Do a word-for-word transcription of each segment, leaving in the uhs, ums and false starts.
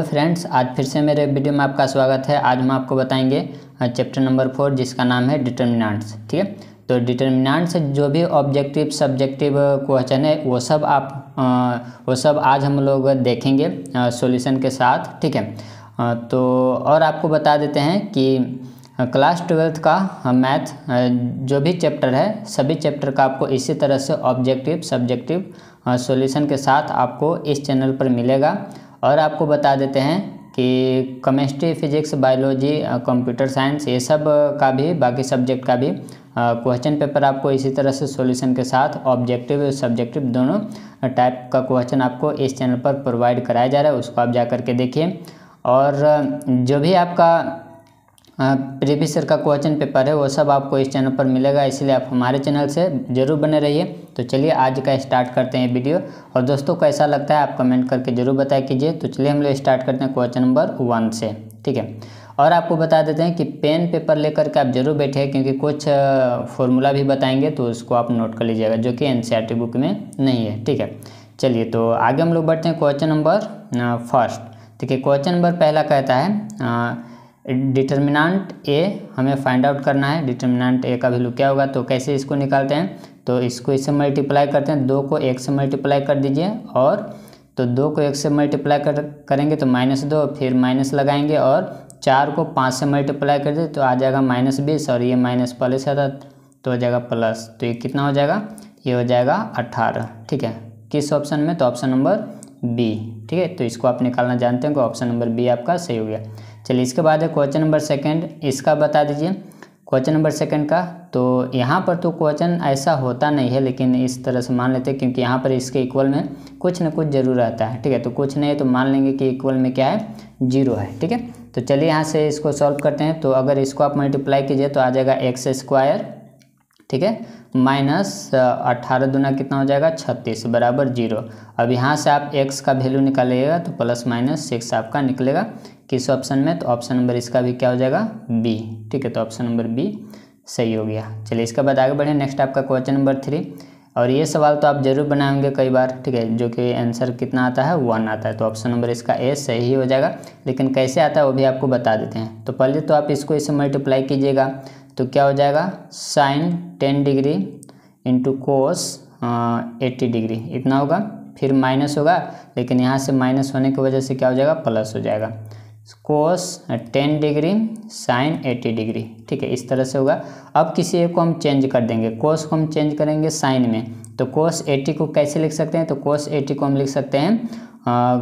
Hello friends, आज फिर से मेरे वीडियो में आपका स्वागत है। आज हम आपको बताएंगे चैप्टर नंबर फोर जिसका नाम है डिटर्मिनेंट्स। ठीक है, तो डिटर्मिनेंट्स जो भी ऑब्जेक्टिव सब्जेक्टिव क्वेश्चन है वो सब आप आ, वो सब आज हम लोग देखेंगे सॉल्यूशन के साथ। ठीक है, आ, तो और आपको बता देते हैं कि क्लास ट्वेल्थ का मैथ जो भी चैप्टर है सभी चैप्टर का आपको इसी तरह से ऑब्जेक्टिव सब्जेक्टिव सॉल्यूशन के साथ आपको इस चैनल पर मिलेगा। और आपको बता देते हैं कि chemistry, physics, biology, computer science ये सब का भी, बाकी सब्जेक्ट का भी क्वेश्चन पेपर आपको इसी तरह से सॉल्यूशन के साथ ऑब्जेक्टिव सब्जेक्टिव दोनों टाइप का क्वेश्चन आपको इस चैनल पर प्रोवाइड कराया जा रहा है। उसको आप जा कर के देखिए। और जो भी आपका प्रीवियस ईयर का क्वेश्चन पेपर है वो सब आपको इस चैनल पर मिलेगा, इसलिए आप हमारे चैनल से ज़रूर बने रहिए। तो चलिए आज का स्टार्ट करते हैं वीडियो। और दोस्तों कैसा लगता है आप कमेंट करके ज़रूर बताया कीजिए। तो चलिए हम लोग स्टार्ट करते हैं क्वेश्चन नंबर वन से। ठीक है, और आपको बता देते हैं कि पेन पेपर लेकर के आप जरूर बैठे, क्योंकि कुछ फॉर्मूला भी बताएंगे तो उसको आप नोट कर लीजिएगा जो कि एनसीईआरटी बुक में नहीं है। ठीक है, चलिए तो आगे हम लोग बढ़ते हैं क्वेश्चन नंबर फर्स्ट। ठीक है, क्वेश्चन नंबर पहला कहता है डिटर्मिनेंट ए हमें फाइंड आउट करना है। डिटर्मिनेंट ए का वैल्यू क्या होगा, तो कैसे इसको निकालते हैं, तो इसको इससे मल्टीप्लाई करते हैं। दो को एक से मल्टीप्लाई कर दीजिए, और तो दो को एक से मल्टीप्लाई कर करेंगे तो माइनस दो, फिर माइनस लगाएंगे, और चार को पाँच से मल्टीप्लाई कर दे तो आ जाएगा माइनस बीस, और ये माइनस पहले से आता तो हो जाएगा प्लस। तो ये कितना हो जाएगा, ये हो जाएगा अट्ठारह। ठीक है, किस ऑप्शन में, तो ऑप्शन नंबर बी। ठीक है, तो इसको आप निकालना जानते हैं कि ऑप्शन नंबर बी आपका सही हो गया। चलिए इसके बाद है क्वेश्चन नंबर सेकंड, इसका बता दीजिए क्वेश्चन नंबर सेकंड का। तो यहाँ पर तो क्वेश्चन ऐसा होता नहीं है, लेकिन इस तरह से मान लेते हैं क्योंकि यहाँ पर इसके इक्वल में कुछ न कुछ जरूर रहता है। ठीक है, तो कुछ नहीं है तो मान लेंगे कि इक्वल में क्या है, जीरो है। ठीक है, तो चलिए यहाँ से इसको सॉल्व करते हैं। तो अगर इसको आप मल्टीप्लाई कीजिए तो आ जाएगा एक्स स्क्वायर, ठीक है, माइनस अट्ठारह दूना कितना हो जाएगा, छत्तीस, बराबर जीरो। अब यहाँ से आप x का वैल्यू निकालिएगा तो प्लस माइनस सिक्स आपका निकलेगा किस ऑप्शन में, तो ऑप्शन नंबर इसका भी क्या हो जाएगा, बी। ठीक है, तो ऑप्शन नंबर बी सही हो गया। चलिए इसके बाद आगे बढ़े, नेक्स्ट आपका क्वेश्चन नंबर थ्री। और ये सवाल तो आप जरूर बनाएंगे कई बार। ठीक है, जो कि आंसर कितना आता है, वन आता है, तो ऑप्शन नंबर इसका ए सही हो जाएगा। लेकिन कैसे आता है वो भी आपको बता देते हैं। तो पहले तो आप इसको इससे मल्टीप्लाई कीजिएगा तो क्या हो जाएगा, sine ten degree into cos eighty degree इतना होगा, फिर माइनस होगा, लेकिन यहाँ से माइनस होने की वजह से क्या हो जाएगा, प्लस हो जाएगा, cos ten degree sine eighty degree. ठीक है, इस तरह से होगा। अब किसी एक को हम चेंज कर देंगे, कोस को हम चेंज करेंगे साइन में, तो कोस एट्टी को कैसे लिख सकते हैं, तो कोस एट्टी को हम लिख सकते हैं आ,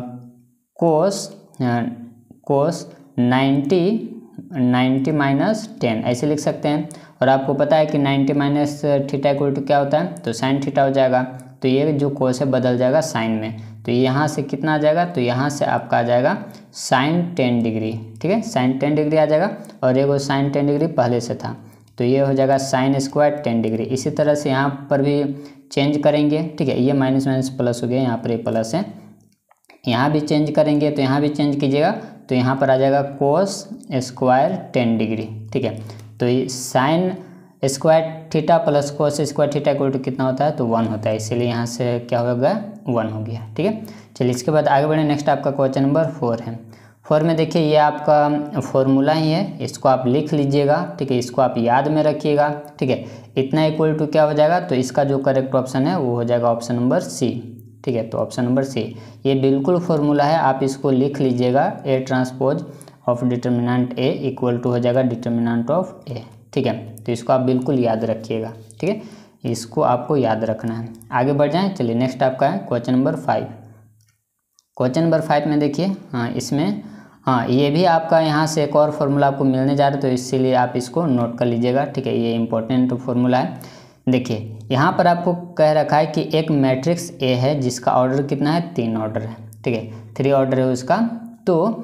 कोस आ, cos ninety ninety minus ten ऐसे लिख सकते हैं। और आपको पता है कि ninety minus theta equal to क्या होता है, तो साइन थीटा हो जाएगा। तो ये जो कोस है बदल जाएगा साइन में, तो यहाँ से कितना आ जाएगा, तो यहाँ से आपका आ जाएगा साइन टेन डिग्री। ठीक है, साइन टेन डिग्री आ जाएगा, और ये वो साइन टेन डिग्री पहले से था तो ये हो जाएगा साइन स्क्वायर टेन डिग्री। इसी तरह से यहाँ पर भी चेंज करेंगे। ठीक है, ये माइनस माइनस प्लस हो गया, यहाँ पर ये प्लस है, यहाँ भी चेंज करेंगे तो यहाँ भी चेंज कीजिएगा तो यहाँ पर आ जाएगा कोस स्क्वायर टेन डिग्री। ठीक है, तो ये sine square theta plus cos square theta equal to कितना होता है, तो वन होता है, इसीलिए यहाँ से क्या हो गया, वन हो गया। ठीक है, चलिए इसके बाद आगे बढ़े, नेक्स्ट आपका क्वेश्चन नंबर फोर है। फोर में देखिए ये आपका फॉर्मूला ही है, इसको आप लिख लीजिएगा। ठीक है, इसको आप याद में रखिएगा। ठीक है, इतना इक्वल टू क्या हो जाएगा, तो इसका जो करेक्ट ऑप्शन है वो हो जाएगा ऑप्शन नंबर सी। ठीक है, तो ऑप्शन नंबर सी ये बिल्कुल फॉर्मूला है, आप इसको लिख लीजिएगा। A transpose of determinant A equal to हो जाएगा डिटर्मिनेंट ऑफ ए। ठीक है, तो इसको आप बिल्कुल याद रखिएगा। ठीक है, इसको आपको याद रखना है। आगे बढ़ जाएं, चलिए नेक्स्ट आपका है question number five. Question number five में देखिए, हाँ इसमें हाँ ये भी आपका यहाँ से एक और फार्मूला आपको मिलने जा रहा है, तो इसीलिए आप इसको नोट कर लीजिएगा। ठीक है, ये इंपॉर्टेंट फार्मूला है। देखिए यहाँ पर आपको कह रखा है कि एक मैट्रिक्स ए है जिसका ऑर्डर कितना है, तीन ऑर्डर है। ठीक है, थ्री ऑर्डर है उसका। तो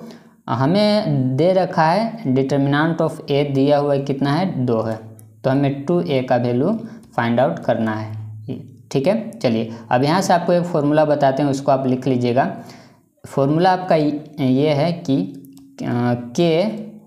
हमें दे रखा है डिटर्मिनेंट ऑफ ए दिया हुआ है कितना है, दो है, तो हमें टू ए का वैल्यू फाइंड आउट करना है। ठीक है, चलिए अब यहाँ से आपको एक फॉर्मूला बताते हैं, उसको आप लिख लीजिएगा। फॉर्मूला आपका ये है कि k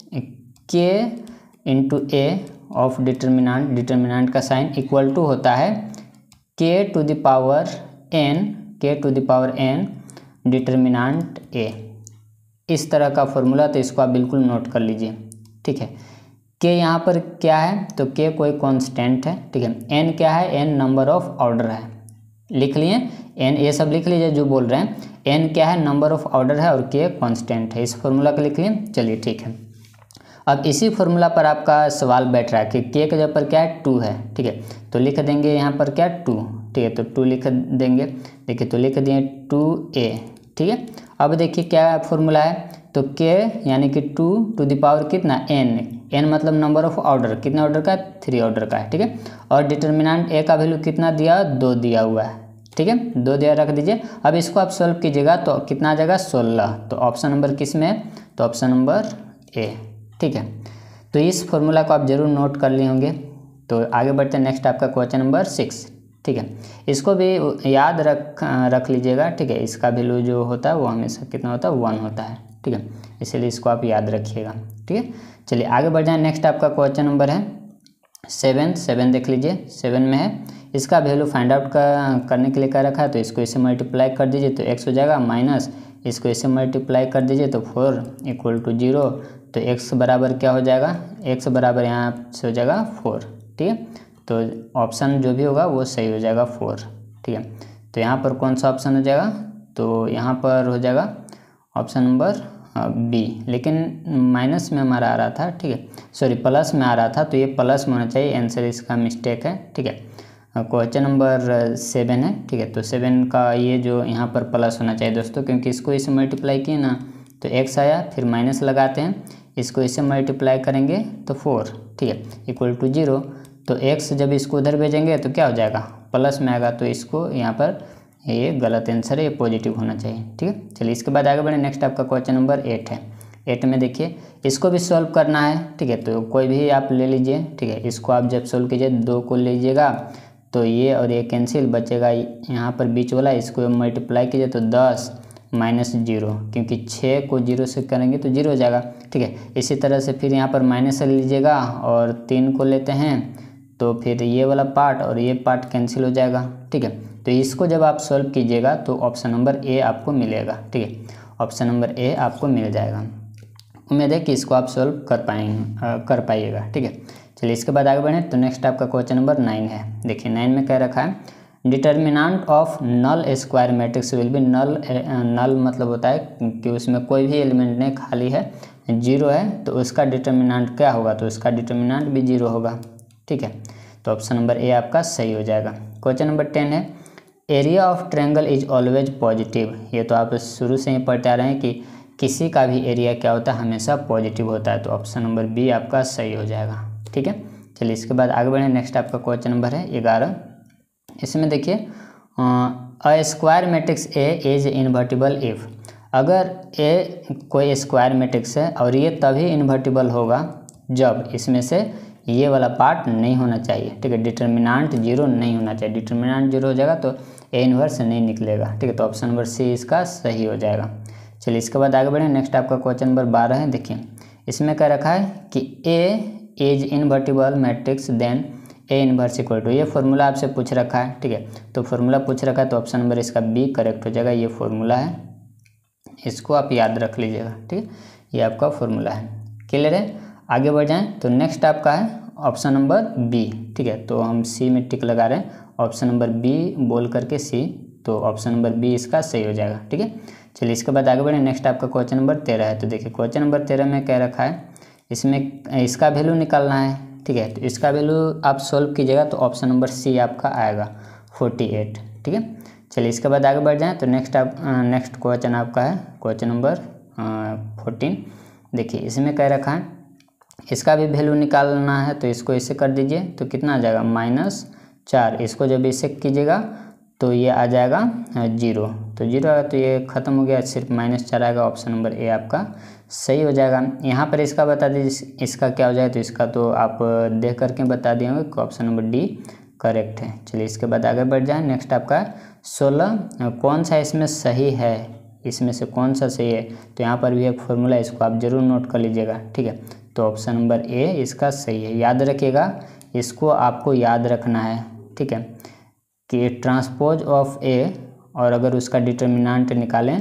k into A of determinant, determinant का साइन इक्वल टू होता है k to the power n, k to the power n determinant A. इस तरह का फॉर्मूला, तो इसको आप बिल्कुल नोट कर लीजिए, ठीक है। के यहाँ पर क्या है, तो के कोई कांस्टेंट है, ठीक है। एन क्या है, एन नंबर ऑफ ऑर्डर है, लिख लिए एन, ये सब लिख लीजिए जो बोल रहे हैं। एन क्या है, नंबर ऑफ ऑर्डर है, और के कांस्टेंट है, इस फॉर्मूला को लिख लिए। चलिए ठीक है, अब इसी फॉर्मूला पर आपका सवाल बैठ रहा है कि के के जगह पर क्या है, टू है, ठीक है। तो लिख देंगे यहाँ पर क्या, टू, ठीक है। तो टू लिख देंगे, देखिए तो लिख दिए टू ए, ठीक है। अब देखिए क्या फॉर्मूला है, तो के यानी कि टू टू द पावर कितना, एन, एन मतलब नंबर ऑफ ऑर्डर, कितने ऑर्डर का, थ्री ऑर्डर का है, ठीक है। और डिटर्मिनेंट ए का वैल्यू कितना दिया, दो दिया हुआ है, ठीक है, दो दिया रख दीजिए। अब इसको आप सॉल्व कीजिएगा तो कितना आ जाएगा, सोलह। तो ऑप्शन नंबर किस में है, तो ऑप्शन नंबर ए, ठीक है। तो इस फॉर्मूला को आप जरूर नोट कर लिए होंगे। तो आगे बढ़ते हैं, नेक्स्ट आपका क्वेश्चन नंबर सिक्स, ठीक है। इसको भी याद रख रख लीजिएगा, ठीक है। इसका वैल्यू जो होता है वो हमेशा कितना होता है, वन होता है, ठीक है। इसीलिए इसको आप याद रखिएगा, ठीक है। चलिए आगे बढ़ जाएं, नेक्स्ट आपका क्वेश्चन नंबर है सेवन। सेवन देख लीजिए, सेवन में है इसका वैल्यू फाइंड आउट का करने के लिए क्या रखा है, तो इसको इसे मल्टीप्लाई कर दीजिए तो एक्स हो जाएगा, माइनस इसको इसे मल्टीप्लाई कर दीजिए तो फोर इक्वल टू जीरो। तो एक्स बराबर क्या हो जाएगा, एक्स बराबर यहाँ से हो जाएगा फोर, ठीक है। तो ऑप्शन जो भी होगा वो सही हो जाएगा, फोर, ठीक है। तो यहाँ पर कौन सा ऑप्शन हो जाएगा, तो यहाँ पर हो जाएगा ऑप्शन नंबर बी, लेकिन माइनस में हमारा आ रहा था, ठीक है, सॉरी प्लस में आ रहा था, तो ये प्लस में होना चाहिए, आंसर इसका मिस्टेक है, ठीक है। क्वेश्चन नंबर सेवन है, ठीक है। तो सेवन का ये जो यहाँ पर प्लस होना चाहिए दोस्तों, क्योंकि इसको इसे मल्टीप्लाई किए ना तो एक्स आया, फिर माइनस लगाते हैं, इसको इसे मल्टीप्लाई करेंगे तो फोर, ठीक है, इक्वल टू जीरो। तो एक्स जब इसको उधर भेजेंगे तो क्या हो जाएगा, प्लस में आएगा, तो इसको यहाँ पर ये गलत आंसर है, ये पॉजिटिव होना चाहिए, ठीक है। चलिए इसके बाद आगे बढ़े, नेक्स्ट आपका क्वेश्चन नंबर एट है। एट में देखिए इसको भी सॉल्व करना है, ठीक है। तो कोई भी आप ले लीजिए, ठीक है। इसको आप जब सॉल्व कीजिए दो को लीजिएगा तो ये और ये कैंसिल बचेगा, यहाँ पर बीच वाला इसको मल्टीप्लाई कीजिए तो दस माइनस जीरो, क्योंकि छः को जीरो से करेंगे तो जीरो हो जाएगा, ठीक है। इसी तरह से फिर यहाँ पर माइनस लीजिएगा और तीन को लेते हैं तो फिर ये वाला पार्ट और ये पार्ट कैंसिल हो जाएगा, ठीक है। तो इसको जब आप सॉल्व कीजिएगा तो ऑप्शन नंबर ए आपको मिलेगा, ठीक है, ऑप्शन नंबर ए आपको मिल जाएगा। उम्मीद है कि इसको आप सॉल्व कर पाएंगे कर पाइएगा, ठीक है। चलिए इसके बाद आगे बढ़ें, तो नेक्स्ट आपका क्वेश्चन नंबर नाइन है। देखिए नाइन में क्या रखा है, determinant of null square matrix will be, null null मतलब होता है कि उसमें कोई भी एलिमेंट नहीं, खाली है, जीरो है, तो उसका डिटर्मिनेंट क्या होगा, तो उसका डिटर्मिनेंट भी जीरो होगा, ठीक है। तो ऑप्शन नंबर ए आपका सही हो जाएगा। क्वेश्चन नंबर टेन है, area of triangle is always positive. ये तो आप शुरू से ही पढ़ते आ रहे हैं कि किसी का भी एरिया क्या होता है, हमेशा पॉजिटिव होता है। तो ऑप्शन नंबर बी आपका सही हो जाएगा, ठीक है। चलिए इसके बाद आगे बढ़ें, नेक्स्ट आपका क्वेश्चन नंबर है ग्यारह। इसमें देखिए a square matrix A is invertible if, अगर ए कोई स्क्वायर मैट्रिक्स है और ये तभी इन्वर्टिबल होगा जब इसमें से ये वाला पार्ट नहीं होना चाहिए, ठीक है, डिटर्मिनेंट जीरो नहीं होना चाहिए। डिटर्मिनेंट जीरो हो जाएगा तो ए इन्वर्स नहीं निकलेगा, ठीक है। तो ऑप्शन नंबर सी इसका सही हो जाएगा। चलिए इसके बाद आगे बढ़ें, नेक्स्ट आपका क्वेश्चन नंबर बारह है। देखिए इसमें क्या रखा है कि A is invertible matrix then A inverse equal to, ये फॉर्मूला आपसे पूछ रखा है, ठीक है। तो फॉर्मूला पूछ रखा है तो ऑप्शन नंबर इसका बी करेक्ट हो जाएगा। ये फॉर्मूला है, इसको आप याद रख लीजिएगा, ठीक है, ये आपका फॉर्मूला है। क्लियर है, आगे बढ़ जाएं, तो नेक्स्ट आपका है ऑप्शन नंबर बी, ठीक है। तो हम सी में टिक लगा रहे हैं, ऑप्शन नंबर बी बोल करके सी, तो ऑप्शन नंबर बी इसका सही हो जाएगा, ठीक है। चलिए इसके बाद आगे बढ़ें, नेक्स्ट आपका क्वेश्चन नंबर तेरह है। तो देखिए क्वेश्चन नंबर तेरह में क्या रखा है, इसमें इसका वैल्यू निकालना है, ठीक है। तो इसका वैल्यू आप सोल्व कीजिएगा तो ऑप्शन नंबर सी आपका आएगा फोर्टी एट, ठीक है। चलिए इसके बाद आगे बढ़ जाएं, तो नेक्स्ट आप नेक्स्ट क्वेश्चन आपका है क्वेश्चन नंबर फोर्टीन। देखिए इसमें क्या रखा है, इसका भी वैल्यू निकालना है, तो इसको इसे कर दीजिए तो कितना आ जाएगा, माइनस चार। इसको जब इसे कीजिएगा तो ये आ जाएगा जीरो, तो जीरो आएगा तो ये ख़त्म हो गया, सिर्फ माइनस चार आएगा। ऑप्शन नंबर ए आपका सही हो जाएगा। यहाँ पर इसका बता दीजिए इसका क्या हो जाए, तो इसका तो आप देख करके बता दिए होंगे कि ऑप्शन नंबर डी करेक्ट है। चलिए इसके बाद आगे बढ़ जाए, नेक्स्ट आपका सोलह, कौन सा इसमें सही है, इसमें से कौन सा सही है, तो यहाँ पर भी एक फॉर्मूला, इसको आप जरूर नोट कर लीजिएगा, ठीक है। तो ऑप्शन नंबर ए इसका सही है, याद रखिएगा, इसको आपको याद रखना है, ठीक है, कि ट्रांसपोज ऑफ ए और अगर उसका डिटर्मिनेंट निकालें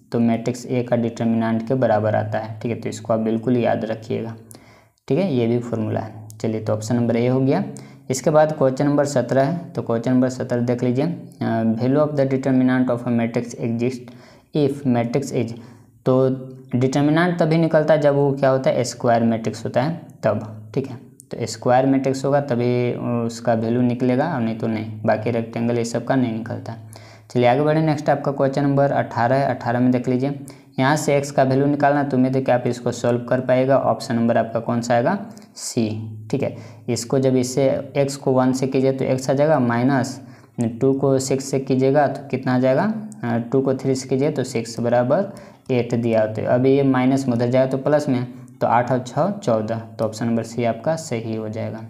तो मैट्रिक्स ए का डिटर्मिनेंट के बराबर आता है। ठीक है, तो इसको आप बिल्कुल याद रखिएगा। ठीक है, ये भी फॉर्मूला है। चलिए, तो ऑप्शन नंबर ए हो गया। इसके बाद क्वेश्चन नंबर सत्रह है, तो क्वेश्चन नंबर सत्रह देख लीजिए। Value of the determinant of a matrix exist if matrix is, तो डिटर्मिनेंट तभी निकलता है जब वो क्या होता है, स्क्वायर मैट्रिक्स होता है तब। ठीक है, तो स्क्वायर मैट्रिक्स होगा तभी उसका वैल्यू निकलेगा, और नहीं तो नहीं, बाकी रेक्टेंगल ये सब का नहीं निकलता। चलिए आगे बढ़े। नेक्स्ट आपका क्वेश्चन नंबर अठारह है। अठारह में देख लीजिए, यहाँ से एक्स का वैल्यू निकालना, तो उम्मीद है कि आप इसको सॉल्व कर पाएगा। ऑप्शन नंबर आपका कौन सा आएगा, सी। ठीक है, इसको जब इससे एक्स को वन से कीजिए तो एक्स आ जाएगा, माइनस टू को सिक्स से कीजिएगा तो कितना आ जाएगा, टू को थ्री से कीजिए तो सिक्स बराबर एट दिया होता है। अभी ये माइनस में उधर जाएगा तो प्लस में, तो आठ और छः चौदह, तो ऑप्शन नंबर सी आपका सही हो जाएगा।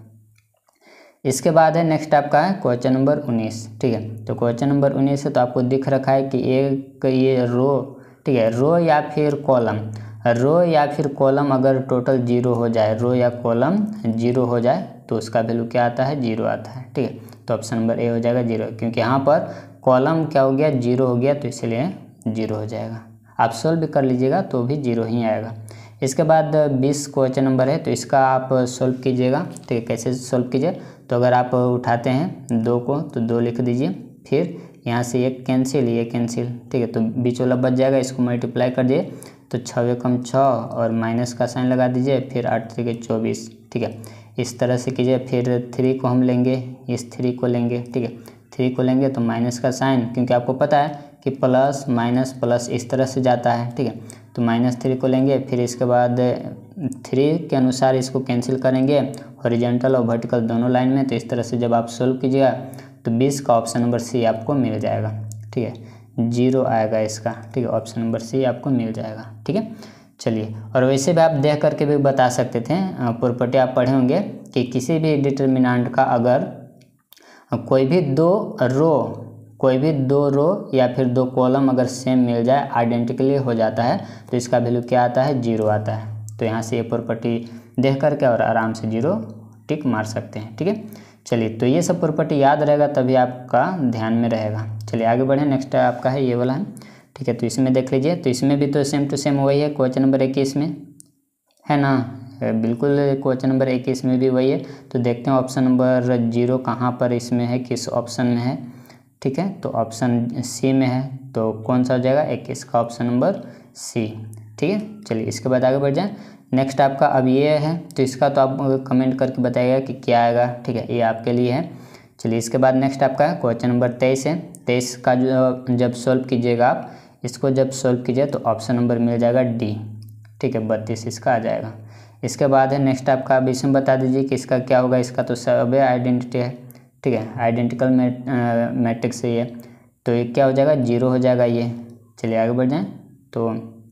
इसके बाद है नेक्स्ट आपका है क्वेश्चन नंबर उन्नीस। ठीक है, तो क्वेश्चन नंबर उन्नीस है, तो आपको दिख रखा है कि एक ये रो, ठीक है, रो या फिर कॉलम, रो या फिर कॉलम अगर टोटल जीरो हो जाए, रो या कॉलम जीरो हो जाए तो उसका वैल्यू क्या आता है, जीरो आता है। ठीक है, तो ऑप्शन नंबर ए हो जाएगा जीरो, क्योंकि यहाँ पर कॉलम क्या हो गया, जीरो हो गया, तो इसलिए जीरो हो जाएगा। आप सोल्व भी कर लीजिएगा तो भी जीरो ही आएगा। इसके बाद बीस क्वेश्चन नंबर है, तो इसका आप सोल्व कीजिएगा। ठीक है, कैसे सोल्व कीजिए, तो अगर आप उठाते हैं दो को तो दो लिख दीजिए, फिर यहाँ से एक कैंसिल, ये कैंसिल। ठीक है, तो बीच वाला बच जाएगा, इसको मल्टीप्लाई कर दिए तो छः कम छः और माइनस का साइन लगा दीजिए, फिर आठ के चौबीस। ठीक है, इस तरह से कीजिए। फिर थ्री को हम लेंगे, इस थ्री को लेंगे। ठीक है, थ्री को लेंगे तो माइनस का साइन, क्योंकि आपको पता है कि प्लस माइनस प्लस इस तरह से जाता है। ठीक है, तो माइनस थ्री को लेंगे, फिर इसके बाद थ्री के अनुसार इसको कैंसिल करेंगे हॉरिजॉन्टल और वर्टिकल दोनों लाइन में। तो इस तरह से जब आप सोल्व कीजिएगा तो बीस का ऑप्शन नंबर सी आपको मिल जाएगा। ठीक है, जीरो आएगा इसका। ठीक है, ऑप्शन नंबर सी आपको मिल जाएगा। ठीक है, चलिए, और वैसे भी आप देख करके भी बता सकते थे, प्रॉपर्टी आप पढ़े होंगे कि किसी भी डिटर्मिनेंट का अगर कोई भी दो रो कोई भी दो रो या फिर दो कॉलम अगर सेम मिल जाए, आइडेंटिकली हो जाता है, तो इसका वैल्यू क्या आता है, जीरो आता है। तो यहाँ से ये प्रॉपर्टी देख करके और आराम से जीरो टिक मार सकते हैं। ठीक है, चलिए, तो ये सब प्रॉपर्टी याद रहेगा तभी आपका ध्यान में रहेगा। चलिए आगे बढ़े। नेक्स्ट आपका है ये वाला है। ठीक है, तो इसमें देख लीजिए, तो इसमें भी तो सेम टू सेम वही है, क्वेश्चन नंबर इक्कीस में है ना, बिल्कुल क्वेश्चन नंबर इक्कीस में भी वही है। तो देखते हैं ऑप्शन नंबर जीरो कहाँ पर इसमें है, किस ऑप्शन में है। ठीक है, तो ऑप्शन सी में है, तो कौन सा हो जाएगा, इक्कीस का ऑप्शन नंबर सी। ठीक है, चलिए इसके बाद आगे बढ़ जाएं। नेक्स्ट आपका अब ये है, तो इसका तो आप कमेंट करके बताइएगा कि क्या आएगा। ठीक है, ये आपके लिए है। चलिए इसके बाद नेक्स्ट आपका क्वेश्चन नंबर तेईस है। तेईस का जो जब सॉल्व कीजिएगा आप, इसको जब सॉल्व कीजिए तो ऑप्शन नंबर मिल जाएगा डी। ठीक है, बत्तीस इसका आ जाएगा। इसके बाद है नेक्स्ट आपका, अब इसमें बता दीजिए कि इसका क्या होगा। इसका तो सब आइडेंटिटी है। ठीक है, आइडेंटिकल मैट्रिक्स है ये, तो ये क्या हो जाएगा, जीरो हो जाएगा ये। चलिए आगे बढ़ जाएं। तो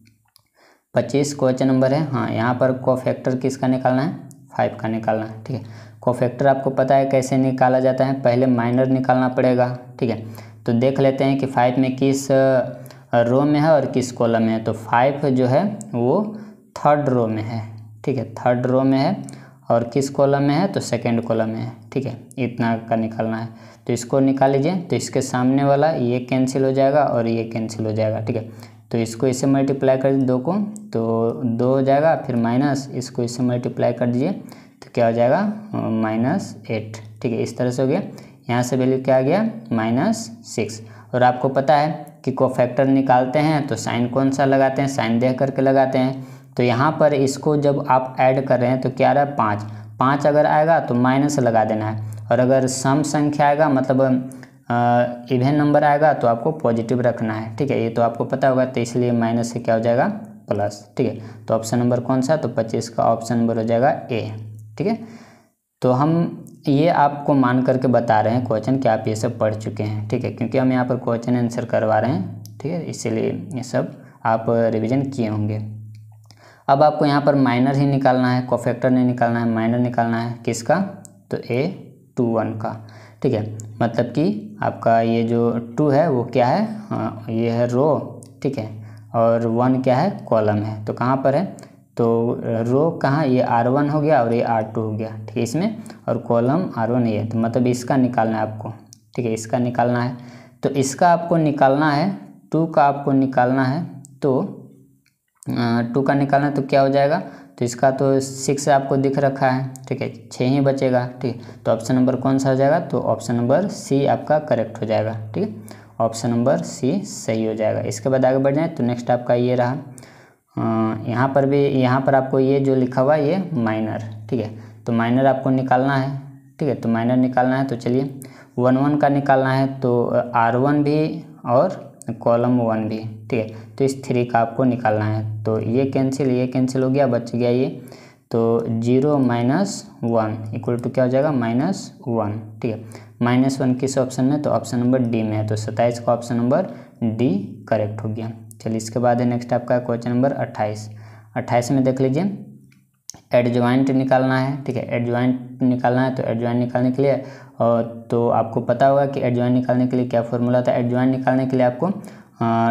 पच्चीस क्वेश्चन नंबर है। हाँ, यहाँ पर कोफैक्टर किसका निकालना है, फाइव का निकालना है। ठीक है, कोफैक्टर आपको पता है कैसे निकाला जाता है, पहले माइनर निकालना पड़ेगा। ठीक है, तो देख लेते हैं कि फाइव में किस रो में है और किस कॉलम में है। तो फाइव जो है वो थर्ड रो में है। ठीक है, थर्ड रो में है, और किस कॉलम में है, तो सेकंड कॉलम में है। ठीक है, इतना का निकालना है, तो इसको निकाल लीजिए। तो इसके सामने वाला ये कैंसिल हो जाएगा और ये कैंसिल हो जाएगा। ठीक है, तो इसको इससे मल्टीप्लाई कर दीजिए दो को, तो दो हो जाएगा, फिर माइनस इसको इससे मल्टीप्लाई कर दीजिए तो क्या हो जाएगा, माइनस एट। ठीक है, इस तरह से हो गया। यहाँ से वैल्यू क्या आ गया, माइनस सिक्स। और आपको पता है कि कोफैक्टर निकालते हैं तो साइन कौन सा लगाते हैं, साइन देख करके लगाते हैं। तो यहाँ पर इसको जब आप ऐड कर रहे हैं तो क्या आ रहा है, पाँच। पाँच अगर आएगा तो माइनस लगा देना है, और अगर सम संख्या आएगा मतलब इवन नंबर आएगा तो आपको पॉजिटिव रखना है। ठीक है, ये तो आपको पता होगा, तो इसलिए माइनस से क्या हो जाएगा, प्लस। ठीक है, तो ऑप्शन नंबर कौन सा, तो पच्चीस का ऑप्शन नंबर हो जाएगा ए। ठीक है, तो हम ये आपको मान करके बता रहे हैं क्वेश्चन कि आप ये सब पढ़ चुके हैं। ठीक है, क्योंकि हम यहाँ पर क्वेश्चन आंसर करवा रहे हैं। ठीक है, इसीलिए ये सब आप रिविजन किए होंगे। अब आपको यहाँ पर माइनर ही निकालना है, कोफैक्टर नहीं निकालना है, माइनर निकालना है। किसका, तो ए टू वन का। ठीक है, मतलब कि आपका ये जो टू है वो क्या है, हाँ, ये है रो। ठीक है, और वन क्या है, कॉलम है। तो कहाँ पर है, तो रो कहाँ, ये आर वन हो गया और ये आर टू हो गया। ठीक है, इसमें, और कॉलम आर वन ये है, तो मतलब इसका निकालना है आपको। ठीक है, इसका निकालना है, तो इसका आपको निकालना है, टू का आपको निकालना है। तो टू का निकालना है तो क्या हो जाएगा, तो इसका तो सिक्स आपको दिख रखा है, ठीक है, छः ही बचेगा, ठीक है। तो ऑप्शन नंबर कौन सा हो जाएगा, तो ऑप्शन नंबर सी आपका करेक्ट हो जाएगा, ठीक है, ऑप्शन नंबर सी सही हो जाएगा। इसके बाद आगे बढ़ जाए तो नेक्स्ट आपका ये रहा, यहाँ पर भी यहाँ पर आपको ये जो लिखा हुआ है ये माइनर, ठीक है, तो माइनर आपको निकालना है, ठीक है, तो माइनर निकालना है तो चलिए वन वन का निकालना है तो आर वन भी और कॉलम वन भी, ठीक है, तो इस थ्री का आपको निकालना है, तो ये कैंसिल ये कैंसिल हो गया, बच गया ये, तो zero minus one equal to क्या हो जाएगा, माइनस वन, ठीक है, माइनस वन किस ऑप्शन में, तो ऑप्शन नंबर डी में है, तो सत्ताईस का ऑप्शन नंबर डी करेक्ट हो गया। चलिए इसके बाद है नेक्स्ट आपका क्वेश्चन नंबर अट्ठाईस। अट्ठाईस में देख लीजिए एडजॉइंट निकालना है, ठीक है, एडजॉइंट निकालना है, तो एडजॉइंट निकालने के लिए और तो आपको पता होगा कि एडजॉइंट निकालने के लिए क्या फॉर्मूला था। एडजॉइंट निकालने के लिए आपको आ,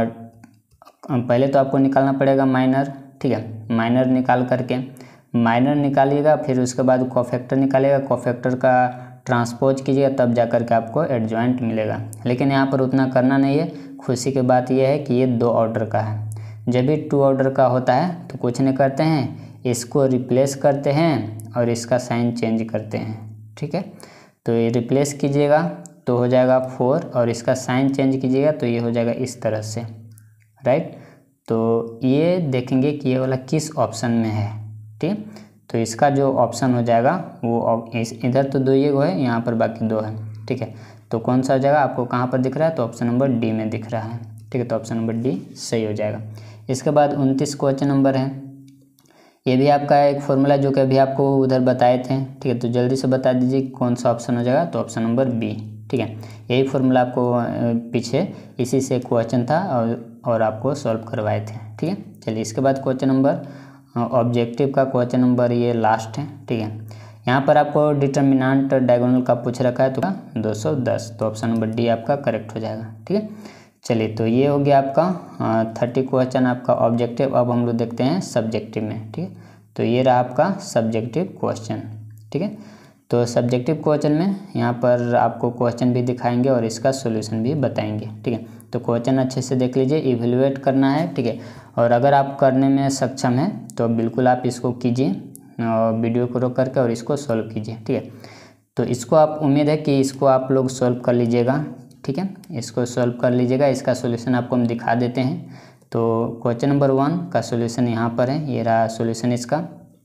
पहले तो आपको निकालना पड़ेगा माइनर, ठीक है, माइनर निकाल करके माइनर निकालिएगा, फिर उसके बाद कोफैक्टर निकालिएगा, कोफैक्टर का ट्रांसपोज कीजिएगा, तब जा कर के आपको एडजॉइंट मिलेगा। लेकिन यहाँ पर उतना करना नहीं है, खुशी की बात यह है कि ये दो ऑर्डर का है। जब भी टू ऑर्डर का होता है तो कुछ नहीं करते हैं, इसको रिप्लेस करते हैं और इसका साइन चेंज करते हैं, ठीक है, तो ये रिप्लेस कीजिएगा तो हो जाएगा फोर और इसका साइन चेंज कीजिएगा तो ये हो जाएगा इस तरह से, राइट। तो ये देखेंगे कि ये वाला किस ऑप्शन में है, ठीक, तो इसका जो ऑप्शन हो जाएगा वो इस इधर तो दो ये गो है, यहाँ पर बाकी दो है, ठीक है, तो कौन सा हो जाएगा आपको कहाँ पर दिख रहा है, तो ऑप्शन नंबर डी में दिख रहा है, ठीक है, तो ऑप्शन नंबर डी सही हो जाएगा। इसके बाद उनतीस क्वेश्चन नंबर है, ये भी आपका एक फॉर्मूला जो कि अभी आपको उधर बताए थे, ठीक है, तो जल्दी से बता दीजिए कौन सा ऑप्शन हो जाएगा, तो ऑप्शन नंबर बी, ठीक है, यही फॉर्मूला आपको पीछे इसी से क्वेश्चन था और और आपको सॉल्व करवाए थे, ठीक है। चलिए इसके बाद क्वेश्चन नंबर ऑब्जेक्टिव का क्वेश्चन नंबर ये लास्ट है, ठीक है, यहाँ पर आपको डिटर्मिनेंट डायगोनल का पूछ रखा है तो दो सौ दस, तो ऑप्शन नंबर डी आपका करेक्ट हो जाएगा, ठीक है। चलिए तो ये हो गया आपका थर्टी क्वेश्चन आपका ऑब्जेक्टिव। अब हम लोग देखते हैं सब्जेक्टिव में, ठीक है, तो ये रहा आपका सब्जेक्टिव क्वेश्चन, ठीक है, तो सब्जेक्टिव क्वेश्चन में यहाँ पर आपको क्वेश्चन भी दिखाएंगे और इसका सॉल्यूशन भी बताएंगे, ठीक है, तो क्वेश्चन अच्छे से देख लीजिए, इवेलुएट करना है, ठीक है, और अगर आप करने में सक्षम हैं तो बिल्कुल आप इसको कीजिए और वीडियो को रोक करके और इसको सॉल्व कीजिए, ठीक है, तो इसको आप उम्मीद है कि इसको आप लोग सॉल्व कर लीजिएगा, ठीक है, इसको सॉल्व कर लीजिएगा। इसका सॉल्यूशन आपको हम दिखा देते हैं, तो क्वेश्चन नंबर वन का सॉल्यूशन यहाँ पर है, ये रहा सॉल्यूशन इसका,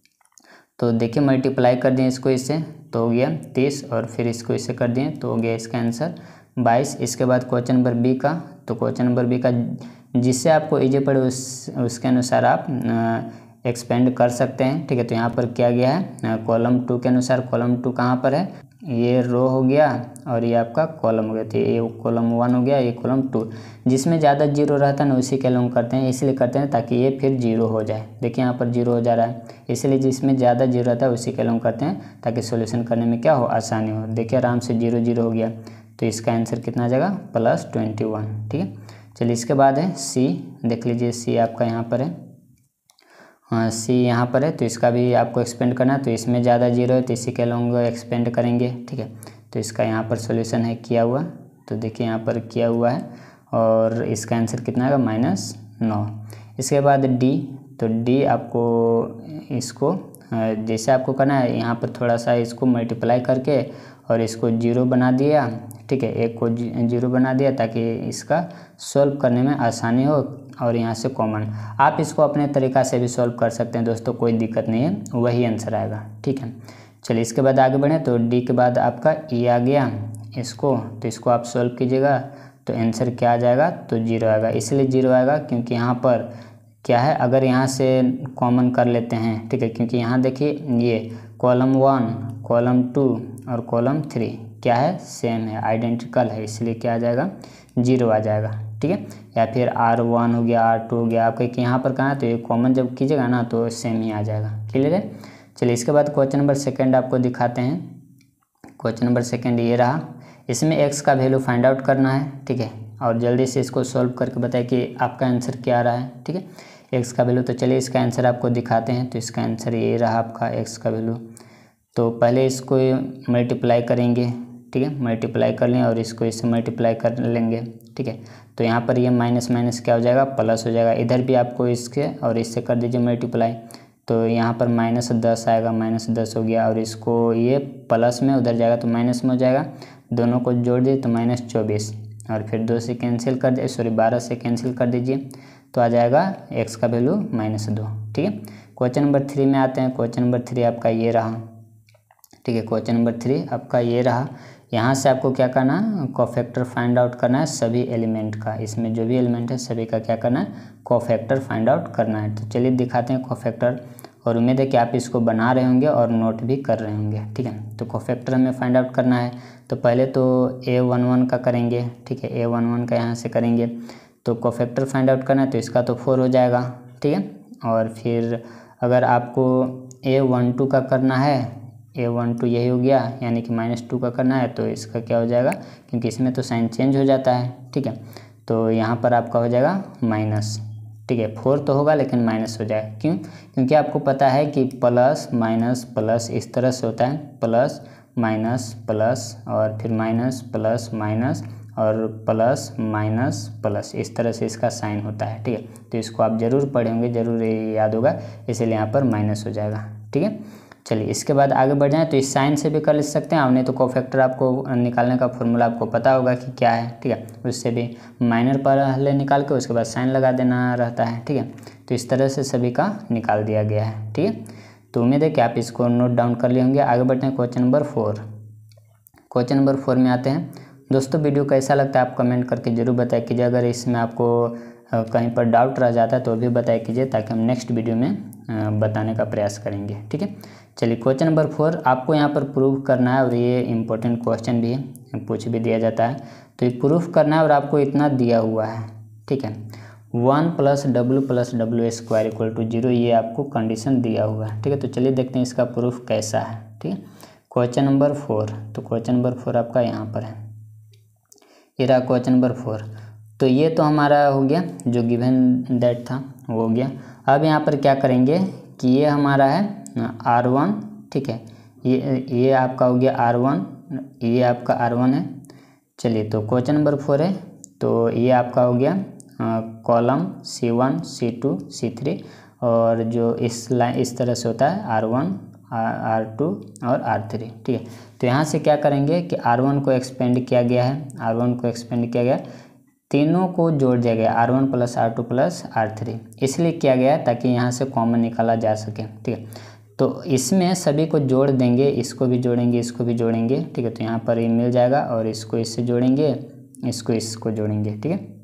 तो देखिए मल्टीप्लाई कर दिए इसको इससे तो हो गया तीस और फिर इसको इससे कर दिए तो हो गया इसका आंसर बाईस। इसके बाद क्वेश्चन नंबर बी का, तो क्वेश्चन नंबर बी का जिससे आपको इजी पड़े उस उसके अनुसार आप एक्सपेंड कर सकते हैं, ठीक है, तो यहाँ पर किया गया है कॉलम टू के अनुसार। कॉलम टू कहाँ पर है, ये रो हो गया और ये आपका कॉलम हो गया, तो ये कॉलम वन हो गया, ये कॉलम टू। जिसमें ज़्यादा जीरो रहता है ना उसी के लोग करते हैं, इसलिए करते हैं ताकि ये फिर जीरो हो जाए। देखिए यहाँ पर जीरो हो जा रहा है, इसलिए जिसमें ज़्यादा जीरो रहता है उसी के लोग करते हैं ताकि सोल्यूशन करने में क्या हो, आसानी हो। देखिए आराम से जीरो जीरो हो गया, तो इसका आंसर कितना आ जाएगा, प्लस ट्वेंटी वन, ठीक है। चलिए इसके बाद है सी, देख लीजिए सी आपका यहाँ पर है, हाँ सी यहाँ पर है, तो इसका भी आपको एक्सपेंड करना है, तो इसमें ज़्यादा जीरो है तो इसी के लोग एक्सपेंड करेंगे, ठीक है। तो इसका यहाँ पर सॉल्यूशन है किया हुआ, तो देखिए यहाँ पर किया हुआ है और इसका आंसर कितना आएगा, माइनस नौ। इसके बाद डी, तो डी आपको इसको जैसे आपको करना है, यहाँ पर थोड़ा सा इसको मल्टीप्लाई करके और इसको जीरो बना दिया, ठीक है, एक को जीरो बना दिया ताकि इसका सॉल्व करने में आसानी हो और यहाँ से कॉमन। आप इसको अपने तरीक़ा से भी सॉल्व कर सकते हैं दोस्तों, कोई दिक्कत नहीं है, वही आंसर आएगा, ठीक है। चलिए इसके बाद आगे बढ़ें, तो डी के बाद आपका ई आ गया, इसको तो इसको आप सॉल्व कीजिएगा तो आंसर क्या आ जाएगा, तो जीरो आएगा। इसलिए जीरो आएगा क्योंकि यहाँ पर क्या है, अगर यहाँ से कॉमन कर लेते हैं, ठीक है, क्योंकि यहाँ देखिए ये कॉलम वन, कॉलम टू और कॉलम थ्री क्या है, सेम है, आइडेंटिकल है, इसलिए क्या आ जाएगा, जीरो आ जाएगा, ठीक है। या फिर आर वन हो गया, आर टू हो गया, आपके यहाँ पर कहाँ है, तो ये कॉमन जब कीजिएगा ना तो सेम ही आ जाएगा, क्लियर है। चलिए इसके बाद क्वेश्चन नंबर सेकंड आपको दिखाते हैं। क्वेश्चन नंबर सेकंड ये रहा, इसमें एक्स का वैल्यू फाइंड आउट करना है, ठीक है, और जल्दी से इसको सॉल्व करके बताए कि आपका आंसर क्या आ रहा है, ठीक है, एक्स का वैल्यू। तो चलिए इसका आंसर आपको दिखाते हैं, तो इसका आंसर ये रहा आपका एक्स का वैल्यू। तो पहले इसको मल्टीप्लाई करेंगे, ठीक है, मल्टीप्लाई कर लें और इसको इससे मल्टीप्लाई कर लेंगे, ठीक है, तो यहाँ पर ये माइनस माइनस क्या हो जाएगा, प्लस हो जाएगा। इधर भी आपको इसके और इससे कर दीजिए मल्टीप्लाई, तो यहाँ पर माइनस दस आएगा, माइनस दस हो गया, और इसको ये प्लस में उधर जाएगा तो माइनस में हो जाएगा। दोनों को जोड़ दिए तो माइनस चौबीस, और फिर दो से कैंसिल कर दे सॉरी बारह से कैंसिल कर दीजिए तो आ जाएगा एक्स का वैल्यू माइनस दो। ठीक है, क्वेश्चन नंबर थ्री में आते हैं। क्वेश्चन नंबर थ्री आपका ये रहा। ठीक है, क्वेश्चन नंबर थ्री आपका ये रहा। यहाँ से आपको क्या करना है, कोफैक्टर फाइंड आउट करना है सभी एलिमेंट का। इसमें जो भी एलिमेंट है सभी का क्या करना है, कोफैक्टर फाइंड आउट करना है। तो चलिए दिखाते हैं कोफैक्टर, और उम्मीद है कि आप इसको बना रहे होंगे और नोट भी कर रहे होंगे। ठीक है, तो कोफैक्टर हमें फाइंड आउट करना है। तो पहले तो ए वन वन का करेंगे। ठीक है, ए वन वन का यहाँ से करेंगे, तो कोफैक्टर फाइंड आउट करना है तो इसका तो फोर हो जाएगा। ठीक है, और फिर अगर आपको ए वन टू का करना है, ए वन टू यही हो गया, यानी कि माइनस टू का करना है तो इसका क्या हो जाएगा, क्योंकि इसमें तो साइन चेंज हो जाता है। ठीक है, तो यहाँ पर आपका हो जाएगा माइनस। ठीक है, फोर तो होगा लेकिन माइनस हो जाएगा, क्यों, क्योंकि आपको पता है कि प्लस माइनस प्लस इस तरह से होता है, प्लस माइनस प्लस और फिर माइनस प्लस माइनस और प्लस माइनस प्लस, इस तरह से इसका साइन होता है। ठीक है, तो इसको आप ज़रूर पढ़े होंगे, ज़रूर याद होगा, इसीलिए यहाँ पर माइनस हो जाएगा। ठीक है, चलिए इसके बाद आगे बढ़ जाएं। तो इस साइन से भी कर ले सकते हैं, और नहीं तो कोफैक्टर आपको निकालने का फॉर्मूला आपको पता होगा कि क्या है। ठीक है, उससे भी माइनर पहले निकाल के उसके बाद साइन लगा देना रहता है। ठीक है, तो इस तरह से सभी का निकाल दिया गया है। ठीक है, तो उम्मीद है कि आप इसको नोट डाउन कर लिए होंगे। आगे बढ़ते हैं question number four. Question number four में आते हैं। दोस्तों वीडियो कैसा लगता है आप कमेंट करके ज़रूर बताया कीजिए। अगर इसमें आपको कहीं पर डाउट रह जाता है तो भी बताया कीजिए, ताकि हम नेक्स्ट वीडियो में बताने का प्रयास करेंगे। ठीक है, चलिए क्वेश्चन नंबर फोर आपको यहाँ पर प्रूव करना है, और ये इम्पोर्टेंट क्वेश्चन भी है, पूछ भी दिया जाता है। तो ये प्रूफ करना है और आपको इतना दिया हुआ है। ठीक है, one plus W plus W square equal to zero, ये आपको कंडीशन दिया हुआ है। ठीक है, तो चलिए देखते हैं इसका प्रूफ कैसा है। ठीक है, क्वेश्चन नंबर फोर, तो क्वेश्चन नंबर फोर आपका यहाँ पर है, ये रहा क्वेश्चन नंबर फोर। तो ये तो हमारा हो गया, जो गिवन दैट था वो हो गया। अब यहाँ पर क्या करेंगे कि ये हमारा है आर वन। ठीक है, ये ये आपका हो गया आर वन, ये आपका आर वन है। चलिए तो क्वेश्चन नंबर फोर है, तो ये आपका हो गया column C one C two C three, और जो इस लाइन इस तरह से होता है आर वन आर टू और आर थ्री। ठीक है, तो यहाँ से क्या करेंगे कि आर वन को एक्सपेंड किया गया है, आर वन को एक्सपेंड किया गया, तीनों को जोड़ दिया गया, R one plus R two plus R three, इसलिए किया गया ताकि यहाँ से कॉमन निकाला जा सके। ठीक है, तो इसमें सभी को जोड़ देंगे, इसको भी जोड़ेंगे, इसको भी जोड़ेंगे। ठीक है, तो यहाँ पर ये मिल जाएगा, और इसको इससे जोड़ेंगे, इसको इसको जोड़ेंगे। ठीक है,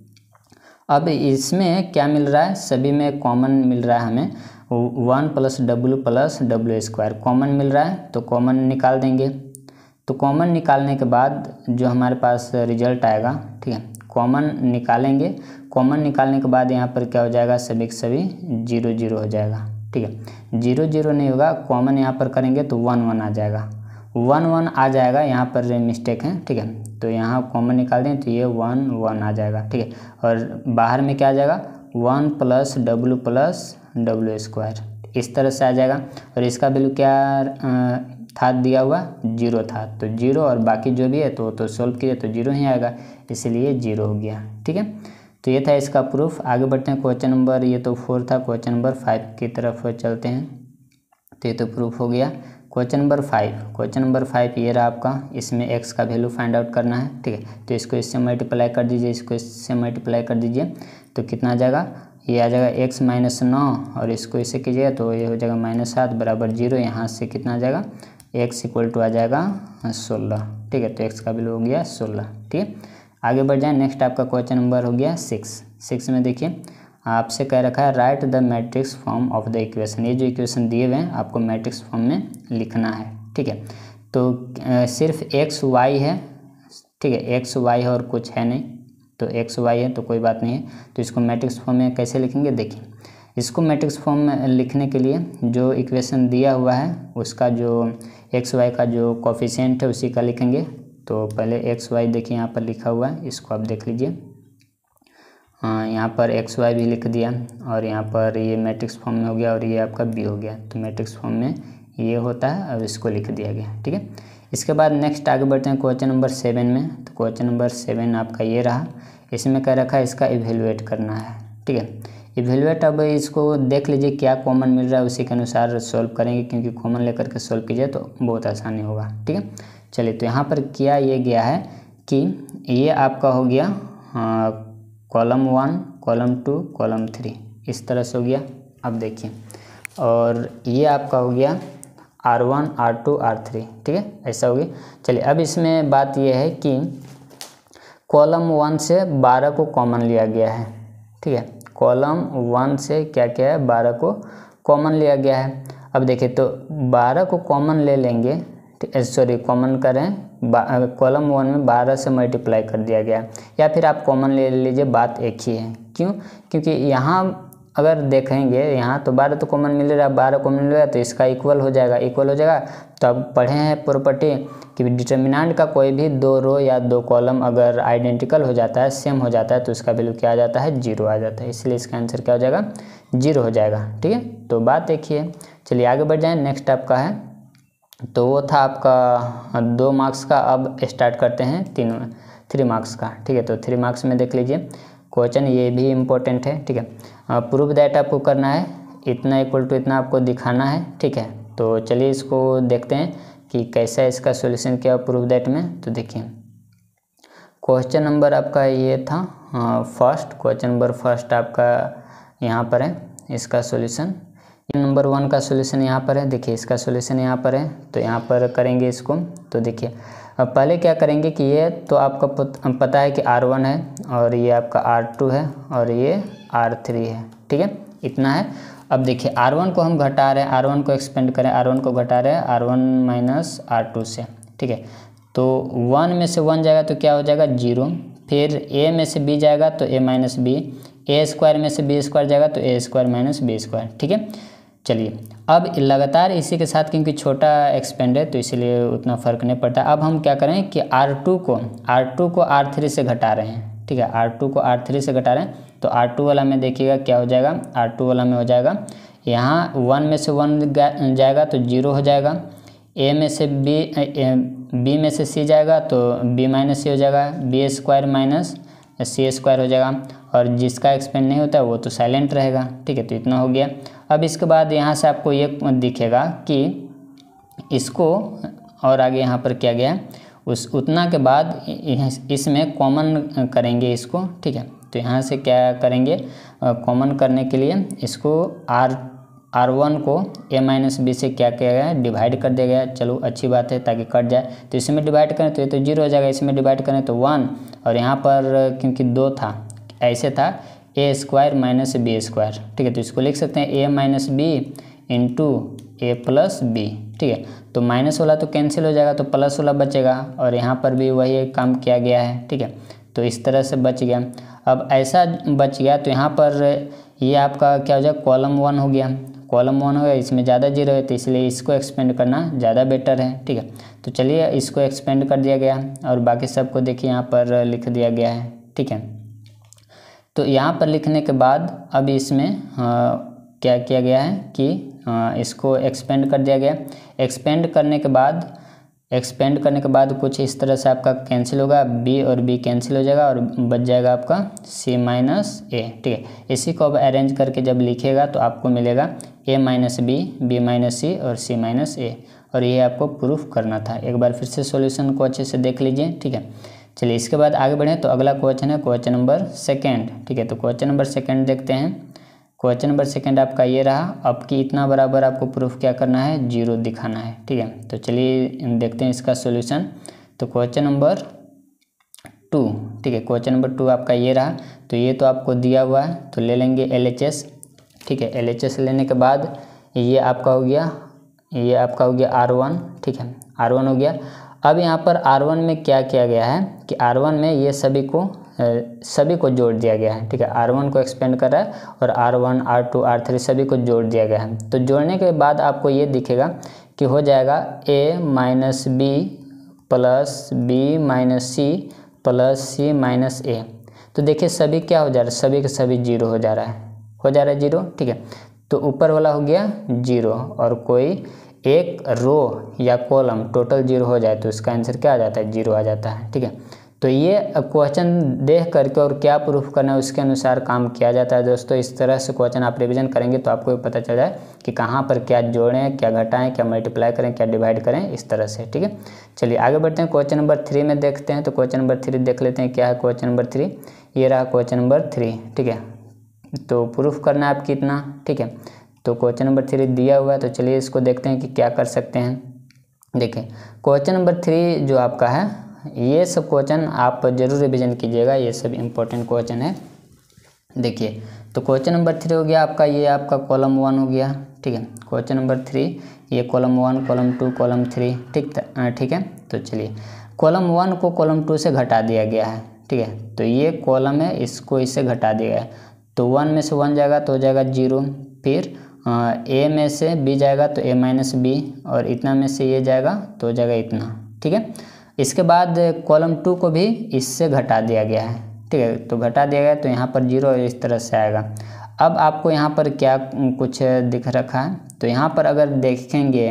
अब इसमें क्या मिल रहा है, सभी में कॉमन मिल रहा है हमें one plus W plus W square common मिल रहा है, तो कॉमन निकाल देंगे। तो कॉमन निकालने के बाद जो हमारे पास रिजल्ट आएगा, ठीक है, कॉमन निकालेंगे, कॉमन निकालने के बाद यहाँ पर क्या हो जाएगा, सभी के सभी जीरो जीरो हो जाएगा। ठीक है, जीरो जीरो नहीं होगा, कॉमन यहाँ पर करेंगे तो वन वन आ जाएगा, वन वन आ जाएगा, यहाँ पर मिस्टेक है। ठीक है, तो यहाँ कॉमन निकाल दें तो ये वन वन आ जाएगा। ठीक है, और बाहर में क्या आ जाएगा, one plus W plus W square, इस तरह से आ जाएगा। और इसका वैल्यू क्या था दिया हुआ, जीरो था, तो जीरो, और बाकी जो भी है तो तो सॉल्व किए तो जीरो ही आएगा, इसलिए जीरो हो गया। ठीक है, तो ये था इसका प्रूफ। आगे बढ़ते हैं क्वेश्चन नंबर, ये तो फोर था, क्वेश्चन नंबर फाइव की तरफ चलते हैं। तो ये तो प्रूफ हो गया। Question number five, question number five ये रहा आपका, इसमें एक्स का वैल्यू फाइंड आउट करना है। ठीक है, तो इसको इससे मल्टीप्लाई कर दीजिए, इसको इससे मल्टीप्लाई कर दीजिए, तो कितना आ जाएगा, ये आ जाएगा एक्स माइनस नौ, और इसको इससे कीजिएगा तो ये हो जाएगा माइनस सात बराबर जीरो। यहाँ से कितना आ जाएगा, एक्स इक्वल टू आ जाएगा सोलह। ठीक है, तो एक्स का वैल्यू हो गया सोलह। ठीक है, आगे बढ़ जाए। नेक्स्ट आपका क्वेश्चन नंबर हो गया सिक्स। सिक्स में देखिए आपसे कह रखा है write the matrix form of the equation, ये जो इक्वेशन दिए हुए हैं आपको मैट्रिक्स फॉर्म में लिखना है। ठीक है, तो आ, सिर्फ एक्स वाई है। ठीक है, एक्स वाई है और कुछ है नहीं, तो एक्स वाई है तो कोई बात नहीं है। तो इसको मैट्रिक्स फॉर्म में कैसे लिखेंगे, देखिए इसको मैट्रिक्स फॉर्म में लिखने के लिए जो इक्वेशन दिया हुआ है उसका जो एक्स वाई का जो कोफिशिएंट है उसी का लिखेंगे। तो पहले एक्स वाई देखिए यहाँ पर लिखा हुआ है, इसको आप देख लीजिए। हाँ, यहाँ पर एक्स वाई भी लिख दिया, और यहाँ पर ये मैट्रिक्स फॉर्म में हो गया, और ये आपका बी हो गया। तो मैट्रिक्स फॉर्म में ये होता है, और इसको लिख दिया गया। ठीक है, इसके बाद नेक्स्ट आगे बढ़ते हैं क्वेश्चन नंबर सेवन में। तो क्वेश्चन नंबर सेवन आपका ये रहा, इसमें क्या रखा है, इसका इवेलुएट करना है, ठीक है। इवेलुएट, अब इसको देख लीजिए क्या कॉमन मिल रहा है, उसी के अनुसार सॉल्व करेंगे, क्योंकि कॉमन लेकर के सॉल्व कीजिए तो बहुत आसानी होगा, ठीक है। चलिए, तो यहाँ पर किया ये गया है कि ये आपका हो गया column one, column two, column three, इस तरह से हो गया। अब देखिए, और ये आपका हो गया R one, R two, R three, ठीक है, ऐसा हो गया। चलिए, अब इसमें बात ये है कि कॉलम वन से बारह को कॉमन लिया गया है, ठीक है। कॉलम वन से क्या क्या है, बारह को कॉमन लिया गया है। अब देखिए, तो बारह को कॉमन ले लेंगे, सॉरी कॉमन करें, कॉलम वन में बारह से मल्टीप्लाई कर दिया गया, या फिर आप कॉमन ले लीजिए, बात एक ही है। क्यों? क्योंकि यहाँ अगर देखेंगे, यहाँ तो बारह तो कॉमन मिल रहा है, बारह कॉमन मिल रहा है तो इसका इक्वल हो जाएगा, इक्वल हो जाएगा। तो अब पढ़े हैं प्रॉपर्टी कि डिटर्मिनेंट का कोई भी दो रो या दो कॉलम अगर आइडेंटिकल हो जाता है, सेम हो जाता है, तो उसका वैल्यू क्या आ जाता है, जीरो आ जाता है। इसलिए इसका आंसर क्या हो जाएगा, जीरो हो जाएगा, ठीक है। तो बात एक ही है। चलिए आगे बढ़ जाएँ। नेक्स्ट आपका है, तो वो था आपका दो मार्क्स का। अब स्टार्ट करते हैं तीन थ्री मार्क्स का, ठीक है। तो थ्री मार्क्स में देख लीजिए क्वेश्चन, ये भी इम्पोर्टेंट है, ठीक है। प्रूफ दैट आपको करना है, इतना इक्वल टू इतना आपको दिखाना है, ठीक है। तो चलिए इसको देखते हैं कि कैसा है इसका सॉल्यूशन किया प्रूफ दैट में। तो देखिए, क्वेश्चन नंबर आपका ये था फर्स्ट, क्वेश्चन नंबर फर्स्ट आपका यहाँ पर है, इसका सॉल्यूशन नंबर वन का सॉल्यूशन यहाँ पर है। देखिए, इसका सॉल्यूशन यहाँ पर है, तो यहाँ पर करेंगे इसको। तो देखिए, अब पहले क्या करेंगे कि ये तो आपका पता है कि आर वन है, और ये आपका आर टू है, और ये आर थ्री है, ठीक है, इतना है। अब देखिए, आर वन को हम घटा रहे हैं, आर वन को एक्सपेंड करें, आर वन को घटा रहे हैं R one minus R two से, ठीक है। तो वन में से वन जाएगा तो क्या हो जाएगा, जीरो। फिर ए में से बी जाएगा तो A minus B, A square में से बी स्क्वायर जाएगा तो A square minus B square, ठीक है। चलिए, अब लगातार इसी के साथ, क्योंकि छोटा एक्सपेंड है तो इसीलिए उतना फ़र्क नहीं पड़ता। अब हम क्या करें कि आर टू को आर टू को आर थ्री से घटा रहे हैं, ठीक है। आर टू को आर थ्री से घटा रहे हैं, तो आर टू वाला में देखिएगा क्या हो जाएगा, आर टू वाला में हो जाएगा, यहाँ वन में से वन जाएगा तो जीरो हो जाएगा, ए में से बी बी में से सी जाएगा तो बी माइनस सी हो जाएगा, B square minus C square हो जाएगा, और जिसका एक्सपेंड नहीं होता है वो तो साइलेंट रहेगा, ठीक है। तो इतना हो गया। अब इसके बाद यहाँ से आपको ये दिखेगा कि इसको, और आगे यहाँ पर क्या गया है, उस उतना के बाद इसमें कॉमन करेंगे इसको, ठीक है। तो यहाँ से क्या करेंगे, कॉमन करने के लिए इसको आर आर वन को ए माइनस बी से क्या किया गया है, डिवाइड कर दिया गया है। चलो अच्छी बात है, ताकि कट जाए। तो इसमें डिवाइड करें तो ये तो जीरो हो जाएगा, इसमें डिवाइड करें तो वन, और यहाँ पर क्योंकि दो था, ऐसे था A square minus B square, ठीक है। तो इसको लिख सकते हैं A minus B into A plus B, ठीक है। तो माइनस वाला तो कैंसिल हो जाएगा, तो प्लस वाला बचेगा, और यहाँ पर भी वही काम किया गया है, ठीक है। तो इस तरह से बच गया। अब ऐसा बच गया तो यहाँ पर ये आपका क्या हो जाएगा, कॉलम वन हो गया, कॉलम वन हो गया, इसमें ज़्यादा जीरो है तो इसलिए इसको एक्सपेंड करना ज़्यादा बेटर है, ठीक है। तो चलिए इसको एक्सपेंड कर दिया गया, और बाकी सबको देखिए यहाँ पर लिख दिया गया है, ठीक है। तो यहाँ पर लिखने के बाद अब इसमें आ, क्या किया गया है कि आ, इसको एक्सपेंड कर दिया गया। एक्सपेंड करने के बाद एक्सपेंड करने के बाद कुछ इस तरह से आपका कैंसिल होगा, b और b कैंसिल हो जाएगा, और बच जाएगा आपका c माइनस ए, ठीक है। इसी को अब अरेंज करके जब लिखेगा तो आपको मिलेगा a minus B, B minus C और c माइनस ए, और ये आपको प्रूफ करना था। एक बार फिर से सॉल्यूशन को अच्छे से देख लीजिए, ठीक है। चलिए इसके बाद आगे बढ़ें। तो अगला क्वेश्चन है क्वेश्चन नंबर सेकेंड, ठीक है। तो क्वेश्चन नंबर सेकेंड देखते हैं। क्वेश्चन नंबर सेकेंड आपका ये रहा। अब कि इतना बराबर आपको प्रूफ क्या करना है, जीरो दिखाना है, ठीक है। तो चलिए देखते हैं इसका सॉल्यूशन। तो क्वेश्चन नंबर टू, ठीक है, क्वेश्चन नंबर टू आपका ये रहा। तो ये तो आपको दिया हुआ है, तो ले लेंगे एल एच एस, ठीक है। एल एच एस लेने के बाद ये आपका हो गया, ये आपका हो गया आर वन, ठीक है, आर वन हो गया। अब यहाँ पर आर वन में क्या किया गया है कि आर वन में ये सभी को सभी को जोड़ दिया गया है, ठीक है। आर वन को एक्सपेंड कर रहा है, और R one, R two, R three सभी को जोड़ दिया गया है। तो जोड़ने के बाद आपको ये दिखेगा कि हो जाएगा a minus B plus B minus C plus C minus A. तो देखिए सभी क्या हो जा रहा है, सभी के सभी जीरो हो जा रहा है, हो जा रहा है जीरो, ठीक है। तो ऊपर वाला हो गया जीरो, और कोई एक रो या कॉलम टोटल जीरो हो जाए तो इसका आंसर क्या आ जाता है, जीरो आ जाता है, ठीक है। तो ये क्वेश्चन देख करके और क्या प्रूफ करना है उसके अनुसार काम किया जाता है दोस्तों। इस तरह से क्वेश्चन आप रिवीजन करेंगे तो आपको पता चल जाए कि कहाँ पर क्या जोड़ें, क्या घटाएं, क्या मल्टीप्लाई करें, क्या डिवाइड करें, इस तरह से। ठीक है, चलिए आगे बढ़ते हैं। क्वेश्चन नंबर थ्री में देखते हैं। तो क्वेश्चन नंबर थ्री देख लेते हैं क्या है क्वेश्चन नंबर थ्री। ये रहा क्वेश्चन नंबर थ्री। ठीक है, तो प्रूफ करना है आप कितना। ठीक है, तो क्वेश्चन नंबर थ्री दिया हुआ है, तो चलिए इसको देखते हैं कि क्या कर सकते हैं। देखिए क्वेश्चन नंबर थ्री जो आपका है, ये सब क्वेश्चन आप जरूर रिवीजन कीजिएगा, ये सब इम्पोर्टेंट क्वेश्चन है। देखिए तो क्वेश्चन नंबर थ्री हो गया आपका, ये आपका कॉलम वन हो गया। ठीक है, क्वेश्चन नंबर थ्री, ये column one, column two, column three. ठीक ठीक है, तो चलिए कॉलम वन को कॉलम टू से घटा दिया गया है। ठीक है, तो ये कॉलम है, इसको इससे घटा दिया गया है। तो वन में से वन जाएगा तो हो जाएगा जीरो, फिर ए में से बी जाएगा तो ए माइनस बी, और इतना में से ये जाएगा तो हो जाएगा इतना। ठीक है, इसके बाद कॉलम टू को भी इससे घटा दिया गया है। ठीक है, तो घटा दिया गया तो यहाँ पर जीरो इस तरह से आएगा। अब आपको यहाँ पर क्या कुछ दिख रखा है, तो यहाँ पर अगर देखेंगे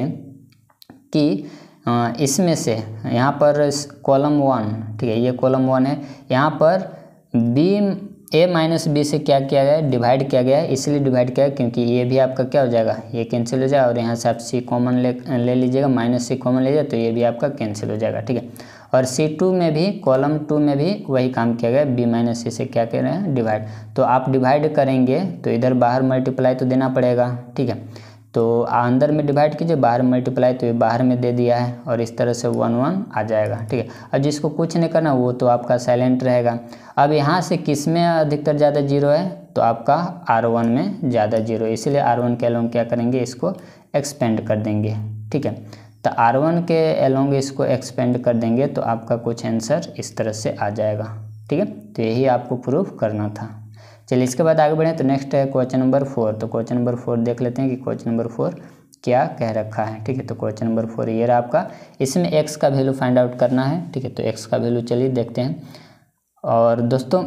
कि इसमें से यहाँ पर कॉलम वन, ठीक है ये कॉलम वन है, यहाँ पर बी ए माइनस बी से क्या किया गया है, डिवाइड किया गया है। इसलिए डिवाइड किया है क्योंकि ये भी आपका क्या हो जाएगा, ये कैंसिल हो जाएगा, और यहाँ से आप सी कॉमन ले ले लीजिएगा, माइनस सी कॉमन लीजिए तो ये भी आपका कैंसिल हो जाएगा। ठीक है, और सी टू में भी, कॉलम टू में भी वही काम किया गया, बी माइनस सी से क्या कह रहे हैं, डिवाइड। तो आप डिवाइड करेंगे तो इधर बाहर मल्टीप्लाई तो देना पड़ेगा। ठीक है, तो अंदर में डिवाइड कीजिए, बाहर मल्टीप्लाई, तो ये बाहर में दे दिया है, और इस तरह से वन वन आ जाएगा। ठीक है, अब जिसको कुछ नहीं करना वो तो आपका साइलेंट रहेगा। अब यहाँ से किस में अधिकतर ज़्यादा जीरो है, तो आपका आर वन में ज़्यादा जीरो, इसीलिए आर वन के अलोंग क्या करेंगे, इसको एक्सपेंड कर देंगे। ठीक है, तो आर वन के अलोंग इसको एक्सपेंड कर देंगे तो आपका कुछ आंसर इस तरह से आ जाएगा। ठीक है, तो यही आपको प्रूफ करना था। चलिए इसके बाद आगे बढ़ें, तो नेक्स्ट है क्वेश्चन नंबर फोर। तो क्वेश्चन नंबर फोर देख लेते हैं कि क्वेश्चन नंबर फोर क्या कह रखा है। ठीक है, तो क्वेश्चन नंबर फोर ये रहा आपका, इसमें एक्स का वैल्यू फाइंड आउट करना है। ठीक है, तो एक्स का वैल्यू चलिए देखते हैं। और दोस्तों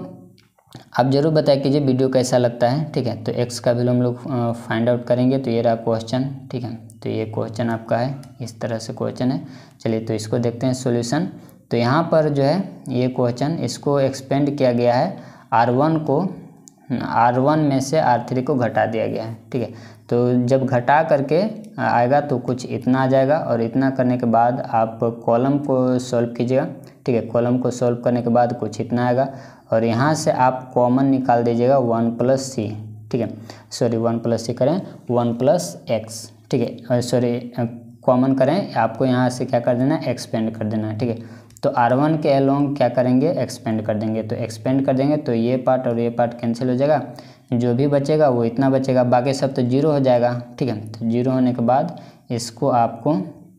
आप जरूर बताया कीजिए वीडियो कैसा लगता है। ठीक है, तो एक्स का वैल्यू हम लोग फाइंड आउट करेंगे। तो ये रहा क्वेश्चन। ठीक है, तो ये क्वेश्चन आपका है, इस तरह से क्वेश्चन है। चलिए तो इसको देखते हैं सॉल्यूशन। तो यहाँ पर जो है ये क्वेश्चन, इसको एक्सपेंड किया गया है, आर वन को आर वन में से आर थ्री को घटा दिया गया है। ठीक है, तो जब घटा करके आएगा तो कुछ इतना आ जाएगा, और इतना करने के बाद आप कॉलम को सॉल्व कीजिएगा। ठीक है, कॉलम को सॉल्व करने के बाद कुछ इतना आएगा, और यहाँ से आप कॉमन निकाल दीजिएगा वन प्लस सी। ठीक है, सॉरी वन प्लस सी करें, वन प्लस एक्स। ठीक है, सॉरी कॉमन करें, आपको यहाँ से क्या कर देना है, एक्सपेंड कर देना है। ठीक है, तो आर वन के अलोंग क्या करेंगे, एक्सपेंड कर देंगे। तो एक्सपेंड कर देंगे तो ये पार्ट और ये पार्ट कैंसिल हो जाएगा, जो भी बचेगा वो इतना बचेगा, बाकी सब तो जीरो हो जाएगा। ठीक है, तो जीरो होने के बाद इसको आपको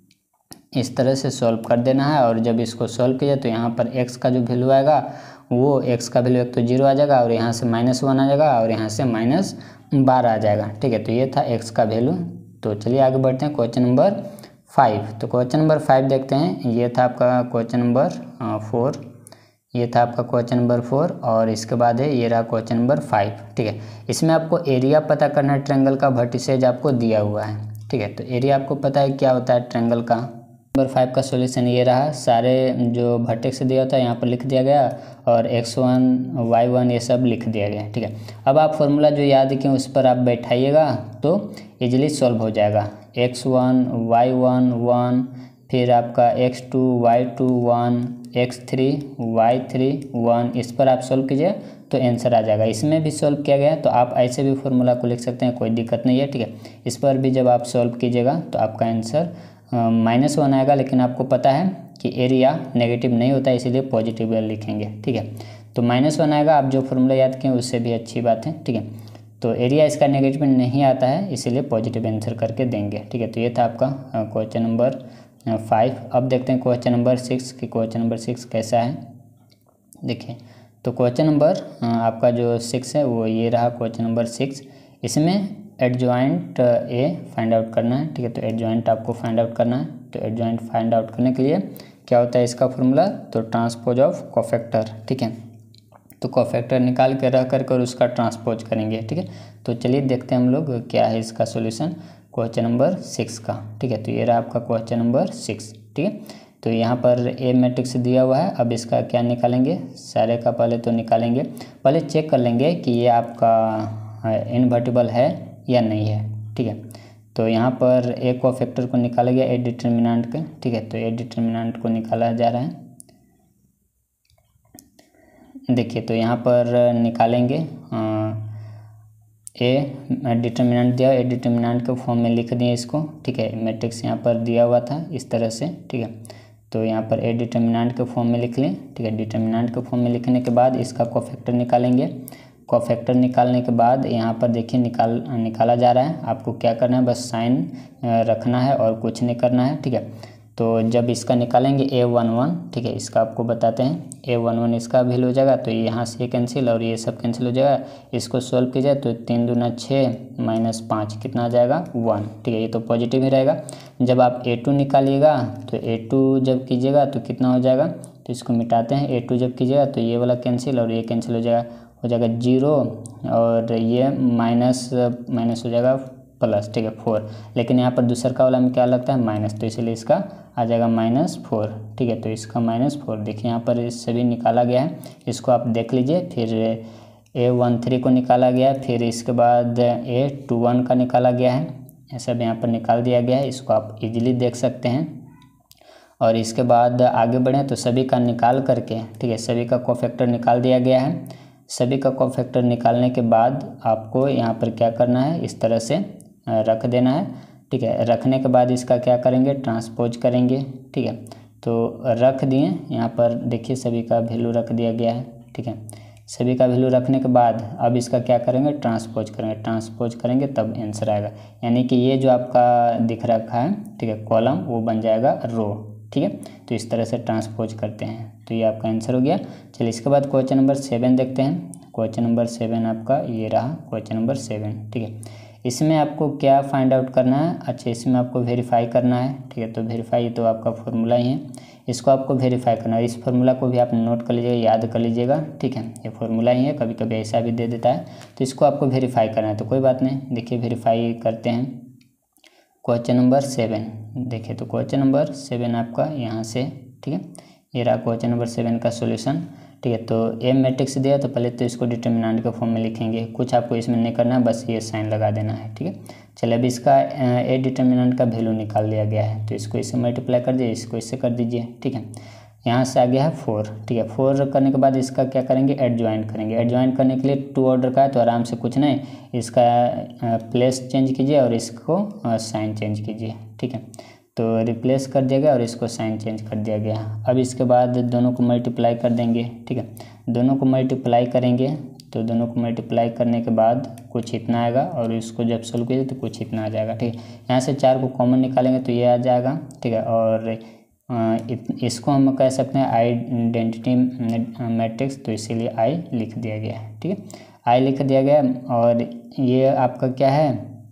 इस तरह से सॉल्व कर देना है, और जब इसको सॉल्व किया तो यहाँ पर एक्स का जो वैल्यू आएगा वो एक्स का वैल्यू एक तो जीरो आ जाएगा, और यहाँ से माइनस वन आ जाएगा, और यहाँ से माइनस बारह आ जाएगा। ठीक है, तो ये था एक्स का वैल्यू। तो चलिए आगे बढ़ते हैं क्वेश्चन नंबर फाइव। तो क्वेश्चन नंबर फाइव देखते हैं। ये था आपका क्वेश्चन नंबर फोर, ये था आपका क्वेश्चन नंबर फोर, और इसके बाद है ये रहा क्वेश्चन नंबर फाइव। ठीक है, इसमें आपको एरिया पता करना है ट्रायंगल का, वर्टिसेज आपको दिया हुआ है। ठीक है, तो एरिया आपको पता है क्या होता है ट्रायंगल का। नंबर फाइव का सॉल्यूशन ये रहा, सारे जो वर्टेक्स दिया होता है यहाँ पर लिख दिया गया, और एक्स वन वाई वन ये सब लिख दिया गया। ठीक है, अब आप फॉर्मूला जो याद किए उस पर आप बैठाइएगा तो इजीली सॉल्व हो जाएगा। X one y one one, फिर आपका x two y two one, x three y three one, इस पर आप सॉल्व कीजिए तो आंसर आ जाएगा। इसमें भी सॉल्व किया गया है, तो आप ऐसे भी फॉर्मूला को लिख सकते हैं, कोई दिक्कत नहीं है। ठीक है, इस पर भी जब आप सॉल्व कीजिएगा तो आपका आंसर माइनस वन आएगा, लेकिन आपको पता है कि एरिया नेगेटिव नहीं होता है, इसीलिए पॉजिटिव लिखेंगे। ठीक है, तो माइनस वन आएगा, आप जो फॉर्मूला याद किए उससे भी अच्छी बात है। ठीक है, तो एरिया इसका नेगेटिव नहीं आता है, इसीलिए पॉजिटिव आंसर करके देंगे। ठीक है, तो ये था आपका क्वेश्चन नंबर फाइव। अब देखते हैं क्वेश्चन नंबर सिक्स कि क्वेश्चन नंबर सिक्स कैसा है। देखिए, तो क्वेश्चन नंबर आपका जो सिक्स है वो ये रहा क्वेश्चन नंबर सिक्स। इसमें एडजॉइंट ए फाइंड आउट करना है। ठीक है, तो एडजॉइंट आपको फाइंड आउट करना है। तो एडजॉइंट फाइंड आउट करने के लिए क्या होता है इसका फॉर्मूला, तो ट्रांसपोज ऑफ कोफैक्टर। ठीक है, तो कोफैक्टर निकाल के रह करके और उसका ट्रांसपोज करेंगे। ठीक है, तो चलिए देखते हैं हम लोग क्या है इसका सॉल्यूशन क्वेश्चन नंबर सिक्स का। ठीक है, तो ये रहा आपका क्वेश्चन नंबर सिक्स। ठीक है, तो यहाँ पर ए मैट्रिक्स दिया हुआ है। अब इसका क्या निकालेंगे, सारे का पहले तो निकालेंगे, पहले चेक कर लेंगे कि ये आपका इन्वर्टिबल है या नहीं है, ठीक है। तो यहाँ पर ए को फैक्टर को निकाला गया, ए डिटर्मिनेंट का, ठीक है। तो ए डिटर्मिनेंट को निकाला जा रहा है, देखिए। तो यहाँ पर निकालेंगे ए डिटर्मिनेंट दिया, ए डिटर्मिनेंट के फॉर्म में लिख दिए इसको, ठीक है। मैट्रिक्स यहाँ पर दिया हुआ था इस तरह से, ठीक है। तो यहाँ पर ए डिटर्मिनेंट के फॉर्म में लिख लें, ठीक है। डिटर्मिनेंट के फॉर्म में लिखने के बाद इसका कोफैक्टर निकालेंगे। कोफैक्टर निकालने के बाद यहाँ पर देखिए निकाल निकाला जा रहा है। आपको क्या करना है, बस साइन रखना है और कुछ नहीं करना है, ठीक है। तो जब इसका निकालेंगे ए वन वन, ठीक है, इसका आपको बताते हैं, ए वन वन इसका वैल्यू हो जाएगा। तो यहाँ से कैंसिल और ये सब कैंसिल हो जाएगा। इसको सोल्व कीजिए तो तीन दूना छः माइनस पाँच कितना आ जाएगा, वन, ठीक है। ये तो पॉजिटिव ही रहेगा। जब आप ए टू निकालिएगा तो ए टू जब कीजिएगा तो कितना हो जाएगा, तो इसको मिटाते हैं। ए टू जब कीजिएगा तो ये वाला कैंसिल और ये कैंसिल हो जाएगा, हो जाएगा जीरो, और ये माइनस माइनस हो जाएगा प्लस, ठीक है, फोर। लेकिन यहाँ पर दूसर का वाला में क्या लगता है, माइनस, तो इसीलिए इसका आ जाएगा माइनस फोर, ठीक है। तो इसका माइनस फोर देखिए यहाँ पर इस सभी निकाला गया है, इसको आप देख लीजिए। फिर ए वन थ्री को निकाला गया है, फिर इसके बाद ए टू वन का निकाला गया है, ये सब यहाँ पर निकाल दिया गया है। इसको आप इजीली देख सकते हैं। और इसके बाद आगे बढ़ें तो सभी का निकाल करके, ठीक है, सभी का कोफैक्टर निकाल दिया गया है। सभी का कोफैक्टर निकालने के बाद आपको यहाँ पर क्या करना है, इस तरह से रख देना है, ठीक है। रखने के बाद इसका क्या करेंगे, ट्रांसपोज करेंगे, ठीक है। तो रख दिए, यहाँ पर देखिए सभी का वैल्यू रख दिया गया है, ठीक है। सभी का वैल्यू रखने के बाद अब इसका क्या करेंगे, ट्रांसपोज करेंगे। ट्रांसपोज करेंगे तब आंसर आएगा, यानी कि ये जो आपका दिख रखा है, ठीक है, कॉलम, वो बन जाएगा रो, ठीक है। तो इस तरह से ट्रांसपोज करते हैं तो ये आपका आंसर हो गया। चलिए इसके बाद क्वेश्चन नंबर सेवन देखते हैं। क्वेश्चन नंबर सेवन आपका ये रहा, क्वेश्चन नंबर सेवन, ठीक है। इसमें आपको क्या फाइंड आउट करना है, अच्छा इसमें आपको वेरीफाई करना है, ठीक है। तो वेरीफाई तो आपका फॉर्मूला ही है, इसको आपको वेरीफाई करना है। इस फार्मूला को भी आप नोट कर लीजिएगा, याद कर लीजिएगा, ठीक है। ये फार्मूला ही है, कभी कभी ऐसा भी दे देता है, तो इसको आपको वेरीफाई करना है। तो कोई बात नहीं, देखिए वेरीफाई करते हैं। क्वेश्चन नंबर सेवन देखिए, तो क्वेश्चन नंबर सेवन आपका यहाँ से, ठीक है, ये रहा क्वेश्चन नंबर सेवन का सोल्यूशन, ठीक है। तो ए मैट्रिक्स दिया तो पहले तो इसको डिटर्मिनेंट के फॉर्म में लिखेंगे, कुछ आपको इसमें नहीं करना है, बस ये साइन लगा देना है, ठीक है। चलिए अब इसका ए डिटर्मिनेंट का वैल्यू निकाल लिया गया है, तो इसको इससे मल्टीप्लाई कर दीजिए, इसको इससे कर दीजिए, ठीक है। यहाँ से आ गया है फोर, ठीक है। फोर करने के बाद इसका क्या करेंगे, एडजॉइंट करेंगे। एडजॉइंट करने के लिए टू ऑर्डर का है तो आराम से कुछ नहीं, इसका प्लेस चेंज कीजिए और इसको साइन चेंज कीजिए, ठीक है। तो रिप्लेस कर दिया गया और इसको साइन चेंज कर दिया गया। अब इसके बाद दोनों को मल्टीप्लाई कर देंगे, ठीक है। दोनों को मल्टीप्लाई करेंगे तो दोनों को मल्टीप्लाई करने के बाद कुछ इतना आएगा और इसको जब सोल्व कीजिए तो कुछ इतना आ जाएगा, ठीक है। यहाँ से चार को कॉमन निकालेंगे तो ये आ जाएगा, ठीक है। और इसको हम कह सकते हैं आइडेंटिटी मैट्रिक्स, तो इसीलिए आई लिख दिया गया है, ठीक है। आई लिख दिया गया और ये आपका क्या है,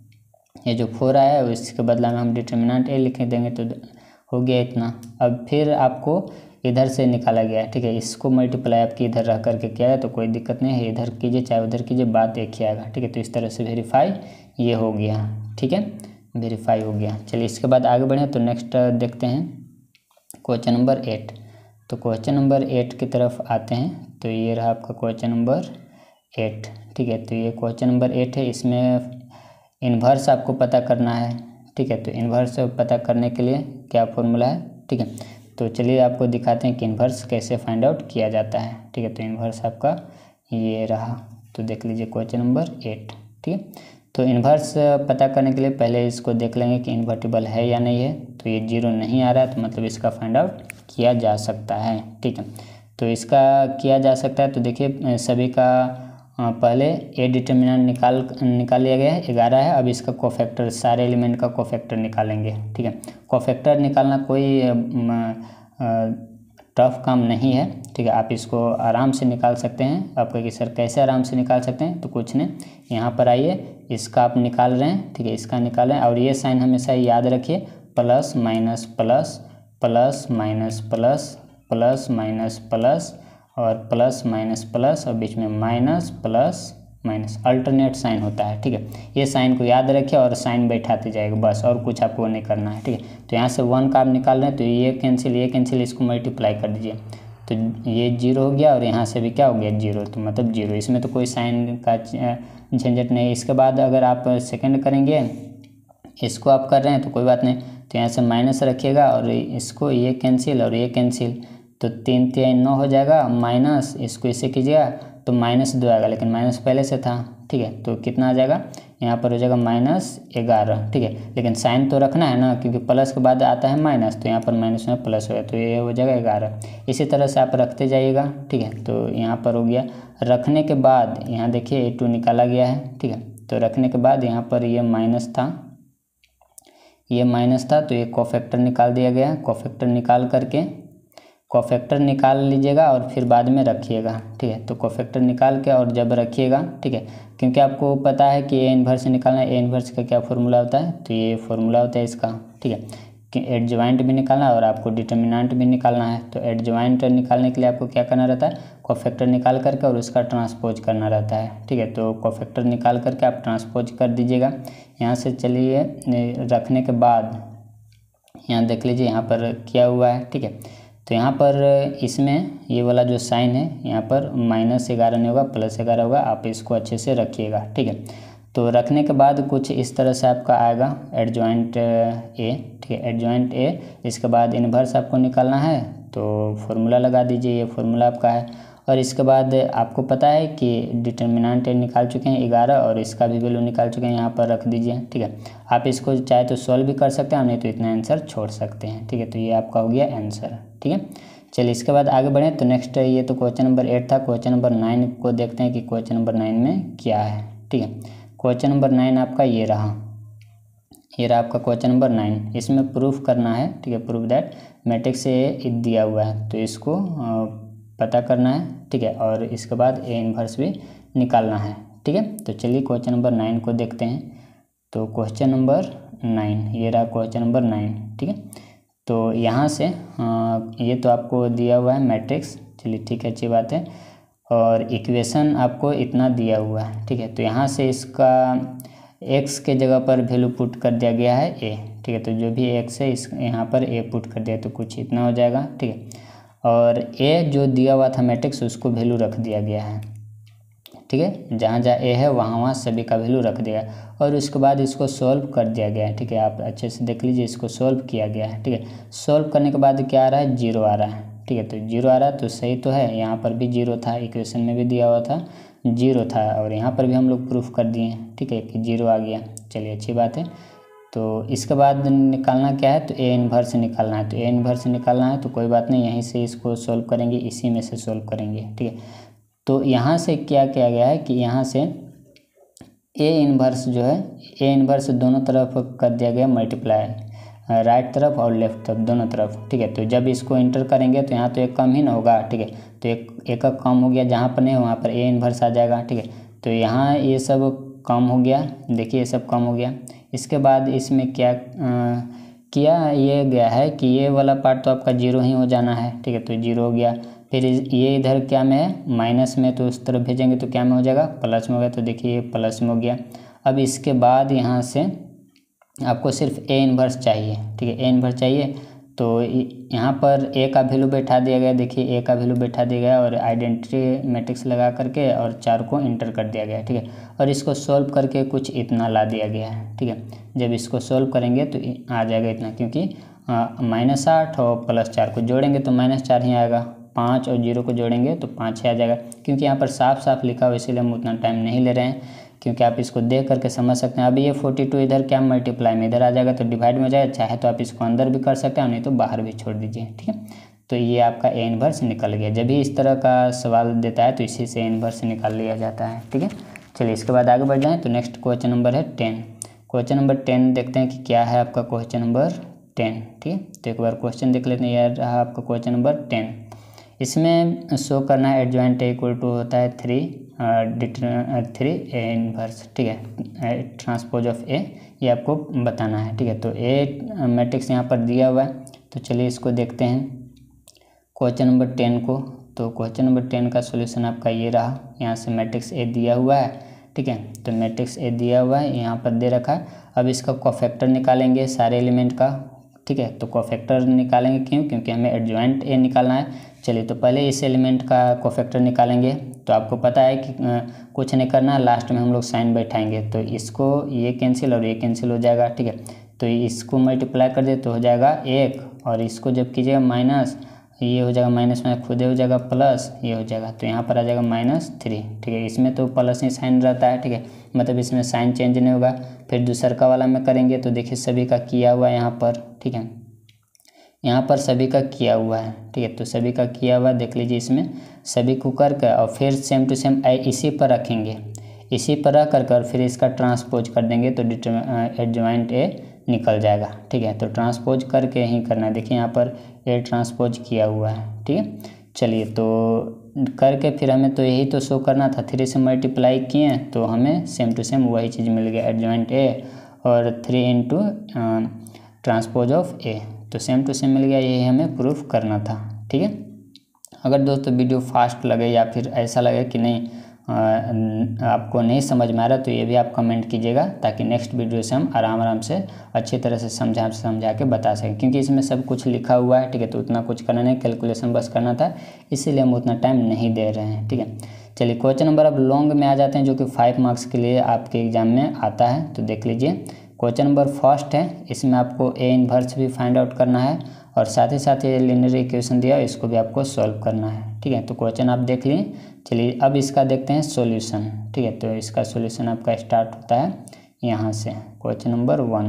ये जो फोर आया है इसके बदला में हम डिटर्मिनेंट ए लिख देंगे तो हो गया इतना। अब फिर आपको इधर से निकाला गया है, ठीक है। इसको मल्टीप्लाई आपकी इधर रह करके किया है तो कोई दिक्कत नहीं है, इधर कीजिए चाहे उधर कीजिए, बात एक ही आएगा, ठीक है। तो इस तरह से वेरीफाई ये हो गया, ठीक है, वेरीफाई हो गया। चलिए इसके बाद आगे बढ़ें तो नेक्स्ट देखते हैं क्वेश्चन नंबर एट। तो क्वेश्चन नंबर एट की तरफ आते हैं। तो ये रहा आपका क्वेश्चन नंबर एट, ठीक है। तो ये क्वेश्चन नंबर एट है, इसमें इन्वर्स आपको पता करना है, ठीक है। तो इन्वर्स पता करने के लिए क्या फॉर्मूला है, ठीक है। तो चलिए आपको दिखाते हैं कि इन्वर्स कैसे फाइंड आउट किया जाता है, ठीक है। तो इन्वर्स आपका ये रहा, तो देख लीजिए क्वेश्चन नंबर एट, ठीक है। तो इन्वर्स पता करने के लिए पहले इसको देख लेंगे कि इन्वर्टिबल है या नहीं है। तो ये जीरो नहीं आ रहा है तो मतलब इसका फाइंड आउट किया जा सकता है, ठीक है। तो इसका किया जा सकता है तो देखिए सभी का पहले ए डिटर्मिनेंट निकाल निकाल लिया गया है, ग्यारह है। अब इसका कोफैक्टर, सारे एलिमेंट का कोफैक्टर निकालेंगे, ठीक है। कोफैक्टर निकालना कोई टफ काम नहीं है, ठीक है। आप इसको आराम से निकाल सकते हैं। आप कहेंगे सर कैसे आराम से निकाल सकते हैं, तो कुछ नहीं, यहाँ पर आइए, इसका आप निकाल रहे हैं, ठीक है, इसका निकाल रहे हैं। और ये साइन हमेशा याद रखिए, plus minus plus, plus minus plus, plus minus plus और प्लस माइनस प्लस और बीच में minus plus minus, alternate sign होता है, ठीक है। ये साइन को याद रखिए और साइन बैठाते जाएगा बस, और कुछ आपको नहीं करना है, ठीक है। तो यहाँ से वन का आप निकाल रहे हैं तो ये कैंसिल ये कैंसिल, इसको मल्टीप्लाई कर दीजिए तो ये जीरो हो गया और यहाँ से भी क्या हो गया जीरो, तो मतलब जीरो, इसमें तो कोई साइन का झंझट नहीं। इसके बाद अगर आप सेकंड करेंगे, इसको आप कर रहे हैं तो कोई बात नहीं, तो यहाँ से माइनस रखिएगा और इसको ये कैंसिल और ये कैंसिल, तो तीन तीन नौ हो जाएगा, माइनस इसको इसे कीजिएगा तो माइनस दो आएगा, लेकिन माइनस पहले से था, ठीक है। तो कितना आ जाएगा यहाँ पर हो जाएगा माइनस ग्यारह, ठीक है। लेकिन साइन तो रखना है ना, क्योंकि प्लस के बाद आता है माइनस, तो यहाँ पर माइनस में प्लस हो गया तो ये हो जाएगा ग्यारह। इसी तरह से आप रखते जाइएगा, ठीक है। तो यहाँ पर हो गया, रखने के बाद यहाँ देखिए ए टू निकाला गया है, ठीक है। तो रखने के बाद यहाँ पर ये माइनस था, ये माइनस था तो ये कोफैक्टर निकाल दिया गया। कोफैक्टर निकाल करके कोफैक्टर निकाल लीजिएगा और फिर बाद में रखिएगा, ठीक है। तो कोफैक्टर निकाल के और जब रखिएगा, ठीक है, क्योंकि आपको पता है कि ए इन्वर्स निकालना है। ए इन्वर्स का क्या फॉर्मूला होता है, तो ये फॉर्मूला होता है इसका, ठीक है, कि एडजॉइंट भी निकालना है और आपको डिटर्मिनेंट भी निकालना है। तो एडजॉइंट निकालने के लिए आपको क्या करना रहता है, कोफैक्टर निकाल करके और उसका ट्रांसपोज करना रहता है, ठीक है। तो कोफैक्टर निकाल करके आप ट्रांसपोज कर दीजिएगा। यहाँ से चलिए रखने के बाद यहाँ देख लीजिए यहाँ पर क्या हुआ है, ठीक है। तो यहाँ पर इसमें ये वाला जो साइन है यहाँ पर माइनस ग्यारह नहीं होगा, प्लस ग्यारह होगा। आप इसको अच्छे से रखिएगा, ठीक है। तो रखने के बाद कुछ इस तरह से आपका आएगा एडजॉइंट ए, ठीक है, एडजॉइंट ए। इसके बाद इन्वर्स आपको निकालना है तो फॉर्मूला लगा दीजिए, ये फॉर्मूला आपका है। और इसके बाद आपको पता है कि डिटर्मिनेंट निकाल चुके हैं ग्यारह और इसका भी वैल्यू निकाल चुके हैं, यहाँ पर रख दीजिए, ठीक है। आप इसको चाहे तो सॉल्व भी कर सकते हैं, नहीं तो इतना आंसर छोड़ सकते हैं, ठीक है। तो ये आपका हो गया आंसर, ठीक है। चलिए इसके बाद आगे बढ़ें। तो नेक्स्ट ये तो क्वेश्चन नंबर एट था। क्वेश्चन नंबर नाइन को देखते हैं कि क्वेश्चन नंबर नाइन में क्या है, ठीक है। क्वेश्चन नंबर नाइन आपका ये रहा, ये रहा आपका क्वेश्चन नंबर नाइन। इसमें प्रूफ करना है, ठीक है, प्रूफ दैट मैट्रिक्स ए दिया हुआ है तो इसको पता करना है, ठीक है। और इसके बाद ए इन्वर्स भी निकालना है, ठीक है। तो चलिए क्वेश्चन नंबर नाइन को देखते हैं। तो क्वेश्चन नंबर नाइन ये रहा क्वेश्चन नंबर नाइन, ठीक है। तो यहाँ से आ, ये तो आपको दिया हुआ है मैट्रिक्स, चलिए ठीक है, अच्छी बात है। और इक्वेशन आपको इतना दिया हुआ है, ठीक है। तो यहाँ से इसका एक्स के जगह पर वैल्यू पुट कर दिया गया है ए, ठीक है। तो जो भी एक्स है इस यहाँ पर ए पुट कर दिया तो कुछ इतना हो जाएगा, ठीक है। और ए जो दिया हुआ था मैट्रिक्स उसको वैल्यू रख दिया गया है, ठीक है। जहाँ जहाँ ए है वहाँ वहाँ सभी का वैल्यू रख दिया और उसके बाद इसको सॉल्व कर दिया गया है, ठीक है। आप अच्छे से देख लीजिए, इसको सॉल्व किया गया है, ठीक है। सॉल्व करने के बाद क्या आ रहा है, जीरो आ रहा है, ठीक है। तो जीरो आ रहा है तो सही तो है, यहाँ पर भी जीरो था, इक्वेशन में भी दिया हुआ था जीरो था और यहाँ पर भी हम लोग प्रूफ कर दिए, ठीक है, कि जीरो आ गया। चलिए अच्छी बात है। तो इसके बाद निकालना क्या है, तो ए इन्वर्स निकालना है। तो ए इन्वर्स निकालना है तो कोई बात नहीं, यहीं से इसको सॉल्व करेंगे, इसी में से सॉल्व करेंगे, ठीक है। तो यहाँ से क्या किया गया है कि यहाँ से ए इन्वर्स जो है, ए इन्वर्स दोनों तरफ कर दिया गया मल्टीप्लाई, राइट तरफ और लेफ्ट तरफ दोनों तरफ, ठीक है। तो जब इसको इंटर करेंगे तो यहाँ तो एक कम ही ना होगा, ठीक है। तो एक एक का कम हो गया, जहाँ पर नहीं वहाँ पर ए इन्वर्स आ जाएगा, ठीक है। तो यहाँ ये सब कम हो गया, देखिए ये सब कम हो गया। इसके बाद इसमें क्या आ, किया ये गया है कि ये वाला पार्ट तो आपका जीरो ही हो जाना है, ठीक है। तो जीरो हो गया, फिर ये इधर क्या में है, माइनस में, तो उस तरफ भेजेंगे तो क्या में हो जाएगा, प्लस में हो गया। तो देखिए ये प्लस में हो गया। अब इसके बाद यहाँ से आपको सिर्फ ए इन्वर्स चाहिए, ठीक है, ए इन्वर्स चाहिए। तो यहाँ पर ए का वैल्यू बैठा दिया गया, देखिए ए का वैल्यू बैठा दिया गया और आइडेंटिटी मैट्रिक्स लगा करके और चार को इंटर कर दिया गया, ठीक है। और इसको सॉल्व करके कुछ इतना ला दिया गया है, ठीक है। जब इसको सॉल्व करेंगे तो आ जाएगा इतना, क्योंकि माइनस आठ और प्लस चार को जोड़ेंगे तो माइनस चार ही आएगा, पाँच और जीरो को जोड़ेंगे तो पाँच ही आ जाएगा। क्योंकि यहाँ पर साफ साफ लिखा हुआ, इसीलिए हम उतना टाइम नहीं ले रहे हैं, क्योंकि आप इसको देख करके समझ सकते हैं। अभी ये फोर्टी टू इधर क्या मल्टीप्लाई में इधर आ जाएगा तो डिवाइड में हो जाएगा, चाहे तो आप इसको अंदर भी कर सकते हैं, नहीं तो बाहर भी छोड़ दीजिए, ठीक है। तो ये आपका ए इन्वर्स निकल गया। जब भी इस तरह का सवाल देता है तो इसी से ए इन्वर्स निकाल लिया जाता है, ठीक है। चलिए इसके बाद आगे बढ़ जाएँ। तो नेक्स्ट क्वेश्चन नंबर है टेन। क्वेश्चन नंबर टेन देखते हैं कि क्या है आपका क्वेश्चन नंबर टेन, ठीक है। तो एक बार क्वेश्चन देख लेते हैं। यह रहा आपका क्वेश्चन नंबर टेन। इसमें शो करना है एडजॉइंट ए इक्वल टू होता है थ्री थ्री ए इन्वर्स, ठीक है, ट्रांसपोज ऑफ ए, ये आपको बताना है, ठीक है। तो ए मैट्रिक्स यहाँ पर दिया हुआ है, तो चलिए इसको देखते हैं क्वेश्चन नंबर टेन को। तो क्वेश्चन नंबर टेन का सॉल्यूशन आपका ये रहा। यहाँ से मैट्रिक्स ए दिया हुआ है, ठीक है। तो मैट्रिक्स ए दिया हुआ है, यहाँ पर दे रखा है। अब इसका कोफैक्टर निकालेंगे सारे एलिमेंट का, ठीक है। तो कोफैक्टर निकालेंगे क्यों? क्योंकि हमें एडजॉइंट ए निकालना है। चलिए तो पहले इस एलिमेंट का कोफैक्टर निकालेंगे। तो आपको पता है कि कुछ नहीं करना, लास्ट में हम लोग साइन बैठाएंगे। तो इसको ये कैंसिल और ये कैंसिल हो जाएगा, ठीक है। तो इसको मल्टीप्लाई कर दे तो हो जाएगा एक, और इसको जब कीजिएगा माइनस, ये हो जाएगा माइनस में खुद हो जाएगा प्लस, ये हो जाएगा। तो यहाँ पर आ जाएगा माइनस थ्री, ठीक है। इसमें तो प्लस ही साइन रहता है, ठीक है, मतलब इसमें साइन चेंज नहीं होगा। फिर दूसर का वाला में करेंगे तो देखिए सभी का किया हुआ है यहाँ पर, ठीक है। यहाँ पर सभी का किया हुआ है, ठीक है। तो सभी का किया हुआ देख लीजिए, इसमें सभी को करके और फिर सेम टू सेम इसी पर रखेंगे, इसी पर रख करके और फिर इसका ट्रांसपोज कर देंगे तो एडजॉइंट ए निकल जाएगा, ठीक है। तो ट्रांसपोज करके ही करना है। देखिए यहाँ पर ए ट्रांसपोज किया हुआ है, ठीक है। चलिए तो करके फिर हमें तो यही तो शो करना था, थ्री से मल्टीप्लाई किए तो हमें सेम टू सेम वही चीज़ मिल गया, एडजॉइंट ए और three into transpose of A, तो सेम टू सेम मिल गया। यही हमें प्रूफ करना था, ठीक है। अगर दोस्तों वीडियो फास्ट लगे या फिर ऐसा लगे कि नहीं आ, आपको नहीं समझ में आ रहा, तो ये भी आप कमेंट कीजिएगा, ताकि नेक्स्ट वीडियो से हम आराम आराम से अच्छी तरह से समझा समझा के बता सकें। क्योंकि इसमें सब कुछ लिखा हुआ है, ठीक है। तो उतना कुछ करना नहीं, कैलकुलेशन बस करना था, इसीलिए हम उतना टाइम नहीं दे रहे हैं, ठीक है। चलिए क्वेश्चन नंबर अब लॉन्ग में आ जाते हैं, जो कि फाइव मार्क्स के लिए आपके एग्जाम में आता है। तो देख लीजिए क्वेश्चन नंबर फर्स्ट है, इसमें आपको ए इनवर्स भी फाइंड आउट करना है और साथ ही साथ ये लिनियर इक्वेशन दिया है, इसको भी आपको सॉल्व करना है, ठीक है। तो क्वेश्चन आप देख लिए। चलिए अब इसका देखते हैं सॉल्यूशन, ठीक है। तो इसका सॉल्यूशन आपका स्टार्ट होता है यहाँ से, क्वेश्चन नंबर वन।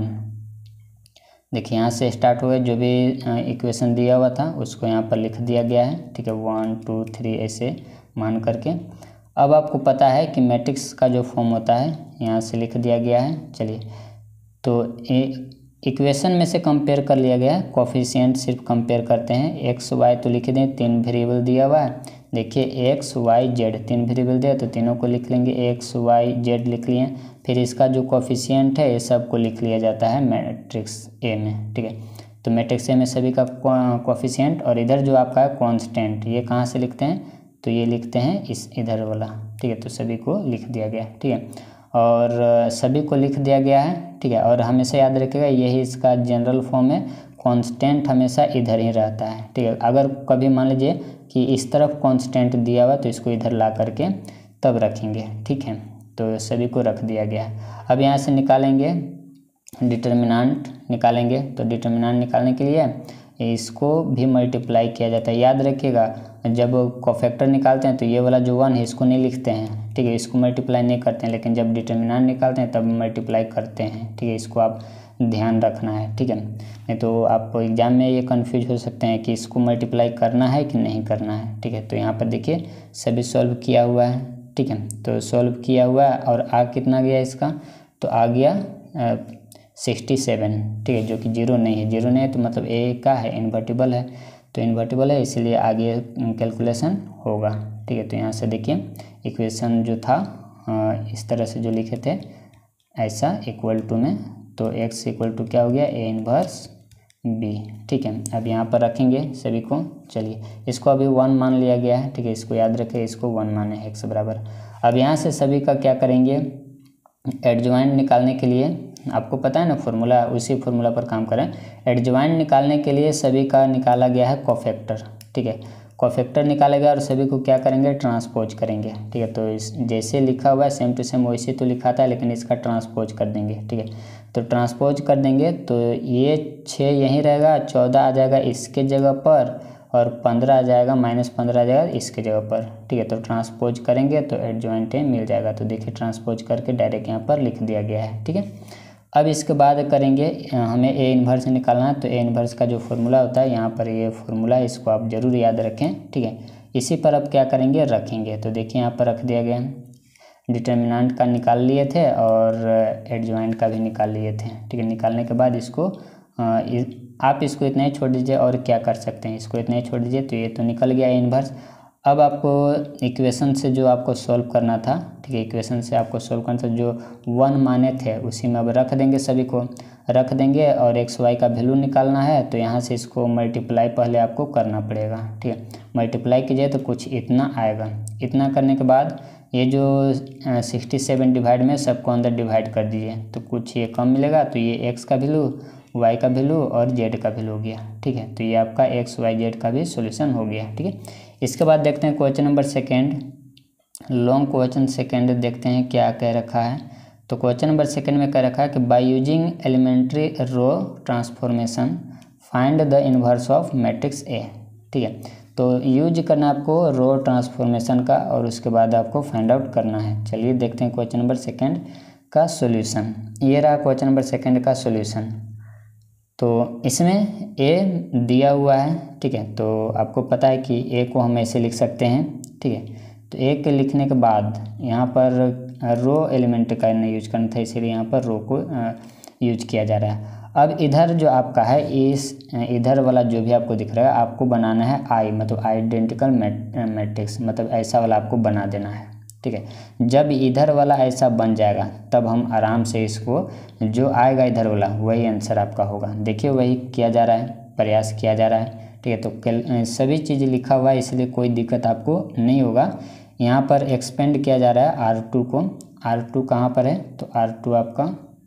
देखिए यहाँ से स्टार्ट हुए, जो भी इक्वेशन दिया हुआ था उसको यहाँ पर लिख दिया गया है, ठीक है, वन टू थ्री ऐसे मान करके। अब आपको पता है कि मैट्रिक्स का जो फॉर्म होता है यहाँ से लिख दिया गया है। चलिए तो इक्वेशन में से कंपेयर कर लिया गया है, कोफिशिएंट सिर्फ कंपेयर करते हैं। एक्स वाई तो लिख दें, तीन वेरिएबल दिया हुआ है। देखिए एक्स वाई जेड तीन वेरिएबल दिया, तो तीनों को लिख लेंगे, एक्स वाई जेड लिख लिए। फिर इसका जो कोफिशिएंट है ये सब को लिख लिया जाता है मैट्रिक्स ए में, ठीक है। तो मैट्रिक्स ए में सभी का कोफिशिएंट, और इधर जो आपका है कॉन्स्टेंट, ये कहाँ से लिखते हैं? तो ये लिखते हैं इस इधर वाला, ठीक है। तो सभी को लिख दिया गया, ठीक है, और सभी को लिख दिया गया है, ठीक है। और हमेशा याद रखिएगा यही इसका जनरल फॉर्म है, कांस्टेंट हमेशा इधर ही रहता है, ठीक है। अगर कभी मान लीजिए कि इस तरफ कांस्टेंट दिया हुआ तो इसको इधर ला करके तब रखेंगे, ठीक है। तो सभी को रख दिया गया है। अब यहाँ से निकालेंगे डिटर्मिनेंट निकालेंगे। तो डिटर्मिनेंट निकालने के लिए इसको भी मल्टीप्लाई किया जाता है। याद रखिएगा जब कोफैक्टर निकालते हैं तो ये वाला जो वन है इसको नहीं लिखते हैं, ठीक है, इसको मल्टीप्लाई नहीं करते हैं। लेकिन जब डिटर्मिनेंट निकालते हैं तब मल्टीप्लाई करते हैं, ठीक है। इसको आप ध्यान रखना है, ठीक है। नहीं तो आप एग्जाम में ये कंफ्यूज हो सकते हैं कि इसको मल्टीप्लाई करना है कि नहीं करना है, ठीक है। तो यहाँ पर देखिए सभी सॉल्व किया हुआ है, ठीक है। तो सॉल्व किया हुआ है और आ कितना गया इसका? तो आ गया सिक्सटी सेवन, ठीक है, जो कि जीरो नहीं है। जीरो नहीं है तो मतलब ए का है, इन्वर्टिबल है, तो इन्वर्टिबल है इसलिए आगे कैलकुलेशन होगा, ठीक है। तो यहाँ से देखिए इक्वेशन जो था इस तरह से जो लिखे थे ऐसा इक्वल टू में, तो एक्स इक्वल टू क्या हो गया? ए इनवर्स बी, ठीक है। अब यहाँ पर रखेंगे सभी को। चलिए इसको अभी वन मान लिया गया है, ठीक है, इसको याद रखें, इसको वन माने है एक्स बराबर। अब यहाँ से सभी का क्या करेंगे? एडजॉइंट निकालने के लिए आपको पता है ना फॉर्मूला, उसी फॉर्मूला पर काम करें। एडजॉइंट निकालने के लिए सभी का निकाला गया है कोफैक्टर, ठीक है। कोफैक्टर निकाला गया और सभी को क्या करेंगे? ट्रांसपोज करेंगे, ठीक है। तो इस जैसे लिखा हुआ है सेम टू सेम वैसे तो लिखा था, लेकिन इसका ट्रांसपोज कर देंगे, ठीक है। तो ट्रांसपोज कर देंगे तो ये छः यहीं रहेगा, चौदह आ जाएगा इसके जगह पर, और पंद्रह आ जाएगा, माइनस पंद्रह आ जाएगा इसके जगह पर, ठीक है। तो ट्रांसपोज करेंगे तो एडजॉइंट ए मिल जाएगा। तो देखिए ट्रांसपोज करके डायरेक्ट यहाँ पर लिख दिया गया है, ठीक है। अब इसके बाद करेंगे हमें ए इन्वर्स निकालना है। तो ए इन्वर्स का जो फॉर्मूला होता है यहाँ पर ये फॉर्मूला है, इसको आप ज़रूर याद रखें, ठीक है। इसी पर अब क्या करेंगे? रखेंगे। तो देखिए यहाँ पर रख दिया गया, डिटर्मिनेंट का निकाल लिए थे और एडजॉइंट का भी निकाल लिए थे, ठीक है। निकालने के बाद इसको आप इसको इतना ही छोड़ दीजिए, और क्या कर सकते हैं, इसको इतना ही छोड़ दीजिए। तो ये तो निकल गया इन्वर्स। अब आपको इक्वेशन से जो आपको सॉल्व करना था, ठीक है, इक्वेशन से आपको सॉल्व करना था, जो वन माने थे उसी में अब रख देंगे, सभी को रख देंगे। और एक्स वाई का वैल्यू निकालना है तो यहाँ से इसको मल्टीप्लाई पहले आपको करना पड़ेगा, ठीक है। मल्टीप्लाई कीजिए तो कुछ इतना आएगा। इतना करने के बाद ये जो सिक्सटी सेवन डिवाइड में सबको अंदर डिवाइड कर दीजिए, तो कुछ ये कम मिलेगा, तो ये एक्स का वैल्यू, वाई का वैल्यू और जेड का वैल्यू हो गया। ठीक है, तो ये आपका एक्स वाई जेड का भी सॉल्यूशन हो गया। ठीक है, इसके बाद देखते हैं question number second, long question second देखते हैं क्या कह रखा है। तो क्वेश्चन नंबर सेकेंड में कह रखा है कि by using elementary row transformation find the inverse of matrix A. ठीक है, तो यूज करना आपको रो ट्रांसफॉर्मेशन का और उसके बाद आपको फाइंड आउट करना है। चलिए देखते हैं क्वेश्चन नंबर सेकेंड का सॉल्यूशन। ये रहा क्वेश्चन नंबर सेकेंड का सॉल्यूशन। तो इसमें ए दिया हुआ है। ठीक है, तो आपको पता है कि ए को हम ऐसे लिख सकते हैं। ठीक है, तो ए के लिखने के बाद यहाँ पर रो एलिमेंट का यूज करना था, इसीलिए यहाँ पर रो को यूज किया जा रहा है। अब इधर जो आपका है, इस इधर वाला जो भी आपको दिख रहा है, आपको बनाना है आई, मतलब आइडेंटिकल मैट्रिक्स, मतलब ऐसा वाला आपको बना देना है। ठीक है, जब इधर वाला ऐसा बन जाएगा तब हम आराम से इसको, जो आएगा इधर वाला वही आंसर आपका होगा। देखिए वही किया जा रहा है, प्रयास किया जा रहा है। ठीक है, तो सभी चीज़ लिखा हुआ है, इसलिए कोई दिक्कत आपको नहीं होगा। यहाँ पर एक्सपेंड किया जा रहा है आर टू को। आर टू कहाँ पर है, तो आर टू आपका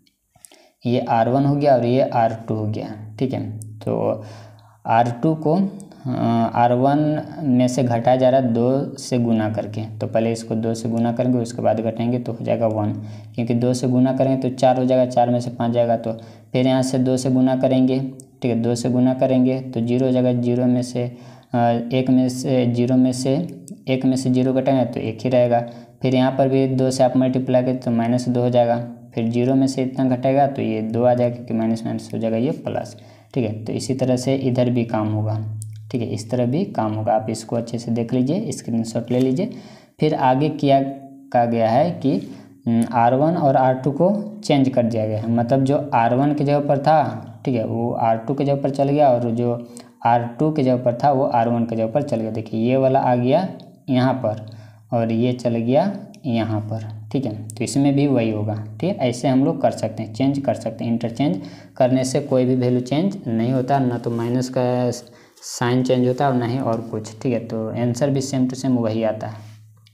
ये आर वन हो गया और ये आर टू हो गया। ठीक है, तो आर टू को आर वन में से घटाया जा रहा है दो से गुना करके। तो पहले इसको दो से गुना करेंगे, उसके बाद घटाएंगे तो हो जाएगा वन, क्योंकि दो से गुना करेंगे तो चार हो जाएगा, चार में से पाँच जाएगा, तो फिर यहाँ से दो से गुना करेंगे। ठीक है, दो से गुना करेंगे तो जीरो हो जाएगा, जीरो में से एक में से जीरो में से एक में से जीरो घटाएंगे तो एक ही रहेगा। फिर यहाँ पर भी दो से आप मल्टीप्लाई करें तो माइनस दो हो जाएगा। फिर जीरो में से इतना घटेगा तो ये दो आ जाएगा, क्योंकि माइनस माइनस हो जाएगा ये प्लस। ठीक है, तो इसी तरह से इधर भी काम होगा। ठीक है, इस तरह भी काम होगा। आप इसको अच्छे से देख लीजिए, स्क्रीनशॉट ले लीजिए। फिर आगे किया कहा गया है कि आर वन और आर टू को चेंज कर दिया गया है, मतलब जो आर वन की जगह पर था, ठीक है, वो आर टू की जगह पर चल गया, और जो आर टू की जगह पर था वो आर वन की जगह पर चल गया। देखिए ये वाला आ गया यहाँ पर और ये चल गया यहाँ पर। ठीक है, तो इसमें भी वही होगा। ठीक है, ऐसे हम लोग कर सकते हैं, चेंज कर सकते हैं। इंटरचेंज करने से कोई भी वैल्यू चेंज नहीं होता, ना तो माइनस का साइन चेंज होता है और ना ही और कुछ। ठीक है, तो आंसर भी सेम टू सेम वही आता है।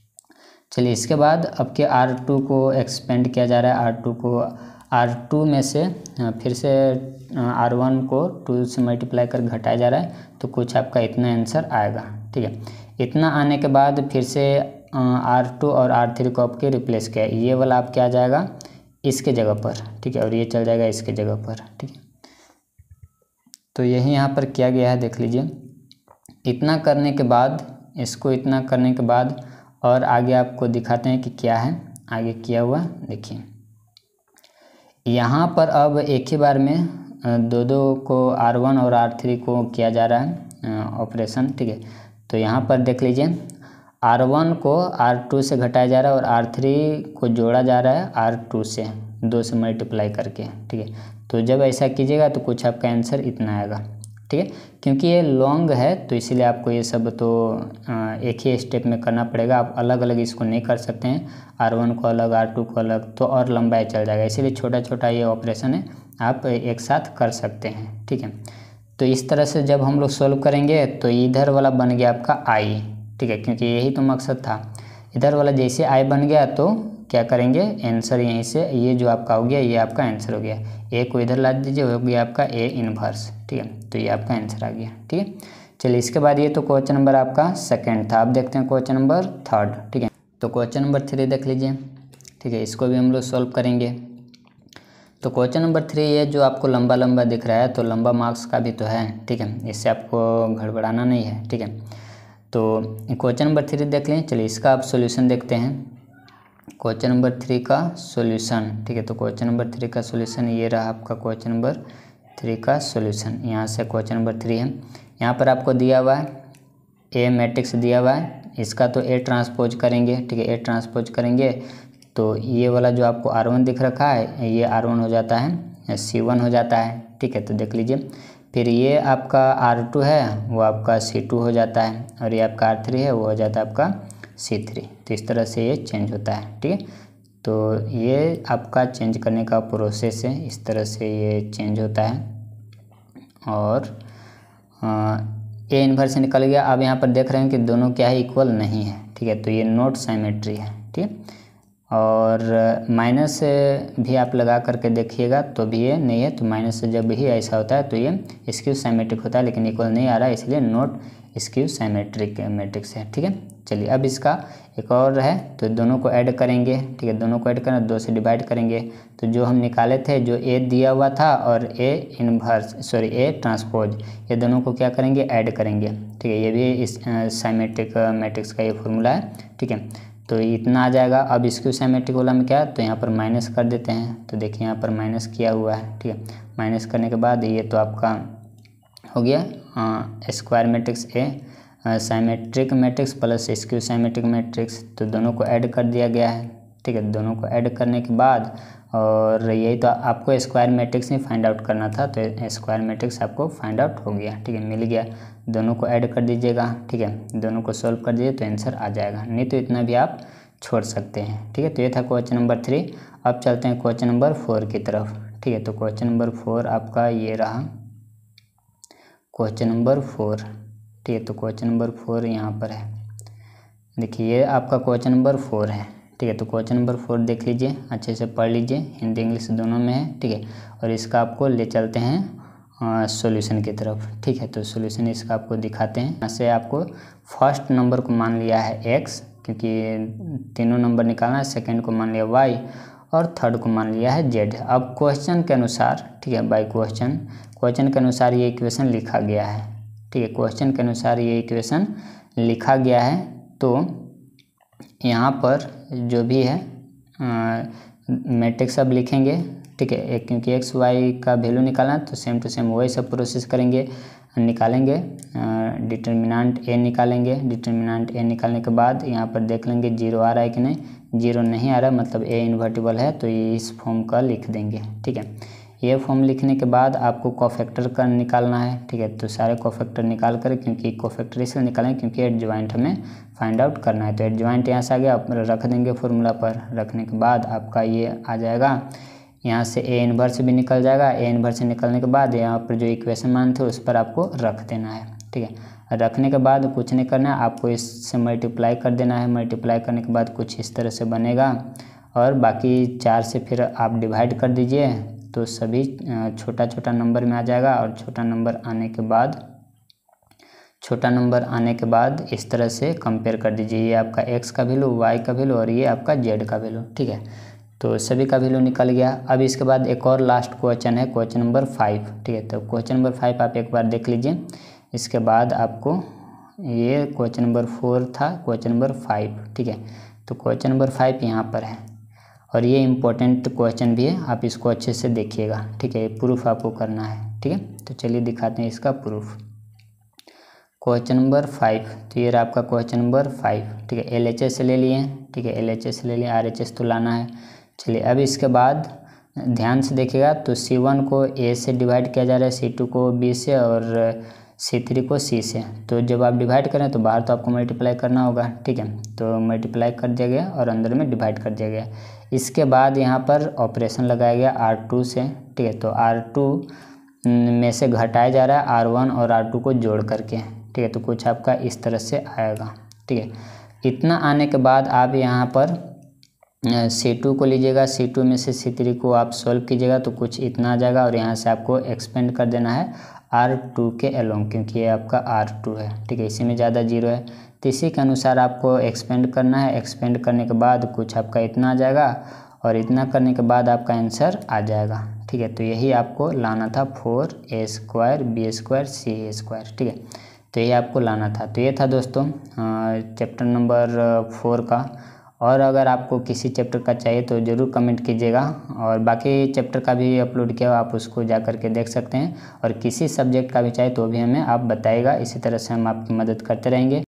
चलिए इसके बाद अब के आर टू को एक्सपेंड किया जा रहा है। आर टू को आर टू में से फिर से आर वन को टू से मल्टीप्लाई कर घटाया जा रहा है, तो कुछ आपका इतना आंसर आएगा। ठीक है, इतना आने के बाद फिर से आर टू और आर थ्री को आपके रिप्लेस किया, ये वाला आप क्या आ जाएगा इसके जगह पर। ठीक है, और ये चल जाएगा इसके जगह पर। ठीक है, तो यही यहाँ पर किया गया है, देख लीजिए। इतना करने के बाद, इसको इतना करने के बाद और आगे आपको दिखाते हैं कि क्या है आगे किया हुआ। देखिए यहाँ पर अब एक ही बार में दो दो को आर वन और आर थ्री को किया जा रहा है ऑपरेशन। ठीक है, तो यहाँ पर देख लीजिए आर वन को आर टू से घटाया जा रहा है और आर थ्री को जोड़ा जा रहा है आर टू से, दो से मल्टीप्लाई करके। ठीक है, तो जब ऐसा कीजिएगा तो कुछ आपका आंसर इतना आएगा। ठीक है, क्योंकि ये लॉन्ग है तो इसीलिए आपको ये सब तो एक ही स्टेप में करना पड़ेगा। आप अलग अलग इसको नहीं कर सकते हैं, आर वन को अलग आर टू को अलग, तो और लंबाई चल जाएगा। इसीलिए छोटा छोटा ये ऑपरेशन है, आप एक साथ कर सकते हैं। ठीक है, तो इस तरह से जब हम लोग सॉल्व करेंगे तो इधर वाला बन गया आपका आई। ठीक है, क्योंकि यही तो मकसद था। इधर वाला जैसे आई बन गया तो क्या करेंगे, आंसर यहीं से, ये जो आपका हो गया ये आपका आंसर हो गया। ए को इधर ला दीजिए, हो गया आपका ए इनवर्स। ठीक है, तो ये आपका आंसर आ गया। ठीक है, चलिए इसके बाद ये तो क्वेश्चन नंबर आपका सेकंड था। अब देखते हैं क्वेश्चन नंबर थर्ड। ठीक है, तो क्वेश्चन नंबर थ्री देख लीजिए। ठीक है, इसको भी हम लोग सॉल्व करेंगे। तो क्वेश्चन नंबर थ्री ये जो आपको लंबा लंबा दिख रहा है, तो लंबा मार्क्स का भी तो है। ठीक है, इससे आपको गड़बड़ाना नहीं है। ठीक है, तो क्वेश्चन नंबर थ्री देख लें। चलिए इसका आप सॉल्यूशन देखते हैं, क्वेश्चन नंबर थ्री का सॉल्यूशन। ठीक है, तो क्वेश्चन नंबर थ्री का सॉल्यूशन ये रहा आपका क्वेश्चन नंबर थ्री का सॉल्यूशन। यहाँ से क्वेश्चन नंबर थ्री है, यहाँ पर आपको दिया हुआ है ए मैट्रिक्स दिया हुआ है, इसका तो ए ट्रांसपोज करेंगे। ठीक है, ए ट्रांसपोज करेंगे तो ये वाला जो आपको आर वन दिख रखा है ये आर वन हो जाता है, सी वन हो जाता है। ठीक है, तो देख लीजिए। फिर ये आपका आर टू है वो आपका सी टू हो जाता है, और ये आपका आर थ्री है वो हो जाता है आपका सी थ्री। तो इस तरह से ये चेंज होता है। ठीक है, तो ये आपका चेंज करने का प्रोसेस है, इस तरह से ये चेंज होता है। और ए इन्वर्स निकल गया। अब यहाँ पर देख रहे हैं कि दोनों क्या है, इक्वल नहीं है। ठीक है, तो ये नॉट साइमेट्री है। ठीक है। और माइनस भी आप लगा करके देखिएगा तो भी ये नहीं है, तो माइनस से जब भी ऐसा होता है तो ये स्क्यू साइमेट्रिक होता है, लेकिन इक्वल नहीं आ रहा है इसलिए नॉट स्क्यू साइमेट्रिक मैट्रिक्स है। ठीक है, चलिए अब इसका एक और है, तो दोनों को ऐड करेंगे। ठीक है, दोनों को ऐड करना, दो से डिवाइड करेंगे, तो जो हम निकाले थे जो ए दिया हुआ था और A inverse sorry A transpose, ये दोनों को क्या करेंगे, ऐड करेंगे। ठीक है, ये भी इस साइमेट्रिक मैट्रिक्स का ये फॉर्मूला है। ठीक है, तो इतना आ जाएगा। अब स्क्यू साइमेट्रिक वाला में क्या, तो यहाँ पर माइनस कर देते हैं, तो देखिए यहाँ पर माइनस किया हुआ है। ठीक है, माइनस करने के बाद ये तो आपका हो गया square matrix A symmetric matrix plus skew symmetric matrix, तो दोनों को ऐड कर दिया गया है। ठीक है, दोनों को ऐड करने के बाद और यही तो आपको स्क्वायर मैट्रिक्स ही फाइंड आउट करना था, तो स्क्वायर मैट्रिक्स आपको फाइंड आउट हो गया। ठीक है, मिल गया, दोनों को ऐड कर दीजिएगा। ठीक है, दोनों को सॉल्व कर दीजिए तो आंसर आ जाएगा, नहीं तो इतना भी आप छोड़ सकते हैं। ठीक है, तो ये था क्वेश्चन नंबर थ्री। अब चलते हैं क्वेश्चन नंबर फोर की तरफ। ठीक है, तो क्वेश्चन नंबर फोर आपका ये रहा, क्वेश्चन नंबर फोर। ठीक है, तो क्वेश्चन नंबर फोर यहाँ पर है, देखिए ये आपका क्वेश्चन नंबर फोर है। ठीक है, तो क्वेश्चन नंबर फोर देख लीजिए, अच्छे से पढ़ लीजिए, हिंदी इंग्लिश दोनों में है। ठीक है, और इसका आपको ले चलते हैं सॉल्यूशन की तरफ। ठीक है, तो सॉल्यूशन इसका आपको दिखाते हैं। यहाँ से आपको फर्स्ट नंबर को मान लिया है एक्स, क्योंकि तीनों नंबर निकालना है, सेकेंड को मान लिया वाई और थर्ड को मान लिया है जेड। अब क्वेश्चन के अनुसार, ठीक है, बाय क्वेश्चन क्वेश्चन के अनुसार ये इक्वेशन लिखा गया है। ठीक है, क्वेश्चन के अनुसार ये इक्वेशन लिखा गया है, तो यहाँ पर जो भी है मैट्रिक्स अब लिखेंगे। ठीक है, क्योंकि एक्स वाई का वैल्यू निकालना है तो सेम टू सेम वही सब प्रोसेस करेंगे, निकालेंगे डिटर्मिनेंट ए निकालेंगे। डिटर्मिनेंट ए निकालने के बाद यहाँ पर देख लेंगे जीरो आ रहा है कि नहीं, जीरो नहीं आ रहा है मतलब ए इन्वर्टिबल है, तो ये इस फॉर्म का लिख देंगे। ठीक है, ये फॉर्म लिखने के बाद आपको कोफैक्टर का निकालना है। ठीक है, तो सारे कोफैक्टर निकाल कर, क्योंकि कोफैक्टर इसलिए निकालें क्योंकि एडजॉइंट हमें फाइंड आउट करना है, तो एडजॉइंट यहाँ से आ गया, आप रख देंगे फॉर्मूला पर। रखने के बाद आपका ये आ जाएगा, यहाँ से ए इनवर्स भी निकल जाएगा। ए इनवर्स निकलने के बाद यहाँ पर जो इक्वेशन मान थे उस पर आपको रख देना है। ठीक है, रखने के बाद कुछ नहीं करना है, आपको इससे मल्टीप्लाई कर देना है। मल्टीप्लाई करने के बाद कुछ इस तरह से बनेगा, और बाकी चार से फिर आप डिवाइड कर दीजिए, तो सभी छोटा छोटा नंबर में आ जाएगा। और छोटा नंबर आने के बाद छोटा नंबर आने के बाद इस तरह से कंपेयर कर दीजिए, ये आपका एक्स का वैल्यू, वाई का वैल्यू और ये आपका जेड का वैल्यू। ठीक है, तो सभी का वैल्यू निकल गया। अब इसके बाद एक और लास्ट क्वेश्चन है, क्वेश्चन नंबर फाइव। ठीक है, तो क्वेश्चन नंबर फाइव आप एक बार देख लीजिए, इसके बाद आपको ये क्वेश्चन नंबर फोर था, क्वेश्चन नंबर फाइव। ठीक है, तो क्वेश्चन नंबर फाइव यहाँ पर है, और ये इम्पोर्टेंट क्वेश्चन भी है, आप इसको अच्छे से देखिएगा। ठीक है, प्रूफ आपको करना है। ठीक है, तो चलिए दिखाते हैं इसका प्रूफ। क्वेश्चन नंबर फाइव, तो ये रहा आपका क्वेश्चन नंबर फाइव। ठीक है, एल एच एस ले लिए। ठीक है, एल एच एस ले लिए, आर एच एस तो लाना है। चलिए अब इसके बाद ध्यान से देखिएगा, तो सी वन को ए से डिवाइड किया जा रहा है, सी टू को बी से और सी थ्री को सी से। तो जब आप डिवाइड करें तो बाहर तो आपको मल्टीप्लाई करना होगा। ठीक है, तो मल्टीप्लाई कर दिया गया और अंदर में डिवाइड कर दिया गया। इसके बाद यहाँ पर ऑपरेशन लगाया गया आर टू से। ठीक है, तो आर टू में से घटाया जा रहा है आर वन और आर टू को जोड़ करके। ठीक है, तो कुछ आपका इस तरह से आएगा। ठीक है, इतना आने के बाद आप यहाँ पर सी टू को लीजिएगा, सी टू में से सी थ्री को आप सॉल्व कीजिएगा तो कुछ इतना आ जाएगा, और यहाँ से आपको एक्सपेंड कर देना है आर टू के अलोंग, क्योंकि ये आपका आर टू है। ठीक है, इसी में ज़्यादा जीरो है, तो इसी के अनुसार आपको एक्सपेंड करना है। एक्सपेंड करने के बाद कुछ आपका इतना आ जाएगा, और इतना करने के बाद आपका आंसर आ जाएगा। ठीक है, तो यही आपको लाना था, four A square B square C A square. ठीक है, तो ये आपको लाना था। तो ये था दोस्तों चैप्टर नंबर फोर का। और अगर आपको किसी चैप्टर का चाहिए तो ज़रूर कमेंट कीजिएगा, और बाकी चैप्टर का भी अपलोड किया, आप उसको जा कर के देख सकते हैं। और किसी सब्जेक्ट का भी चाहिए तो भी हमें आप बताइएगा, इसी तरह से हम आपकी मदद करते रहेंगे।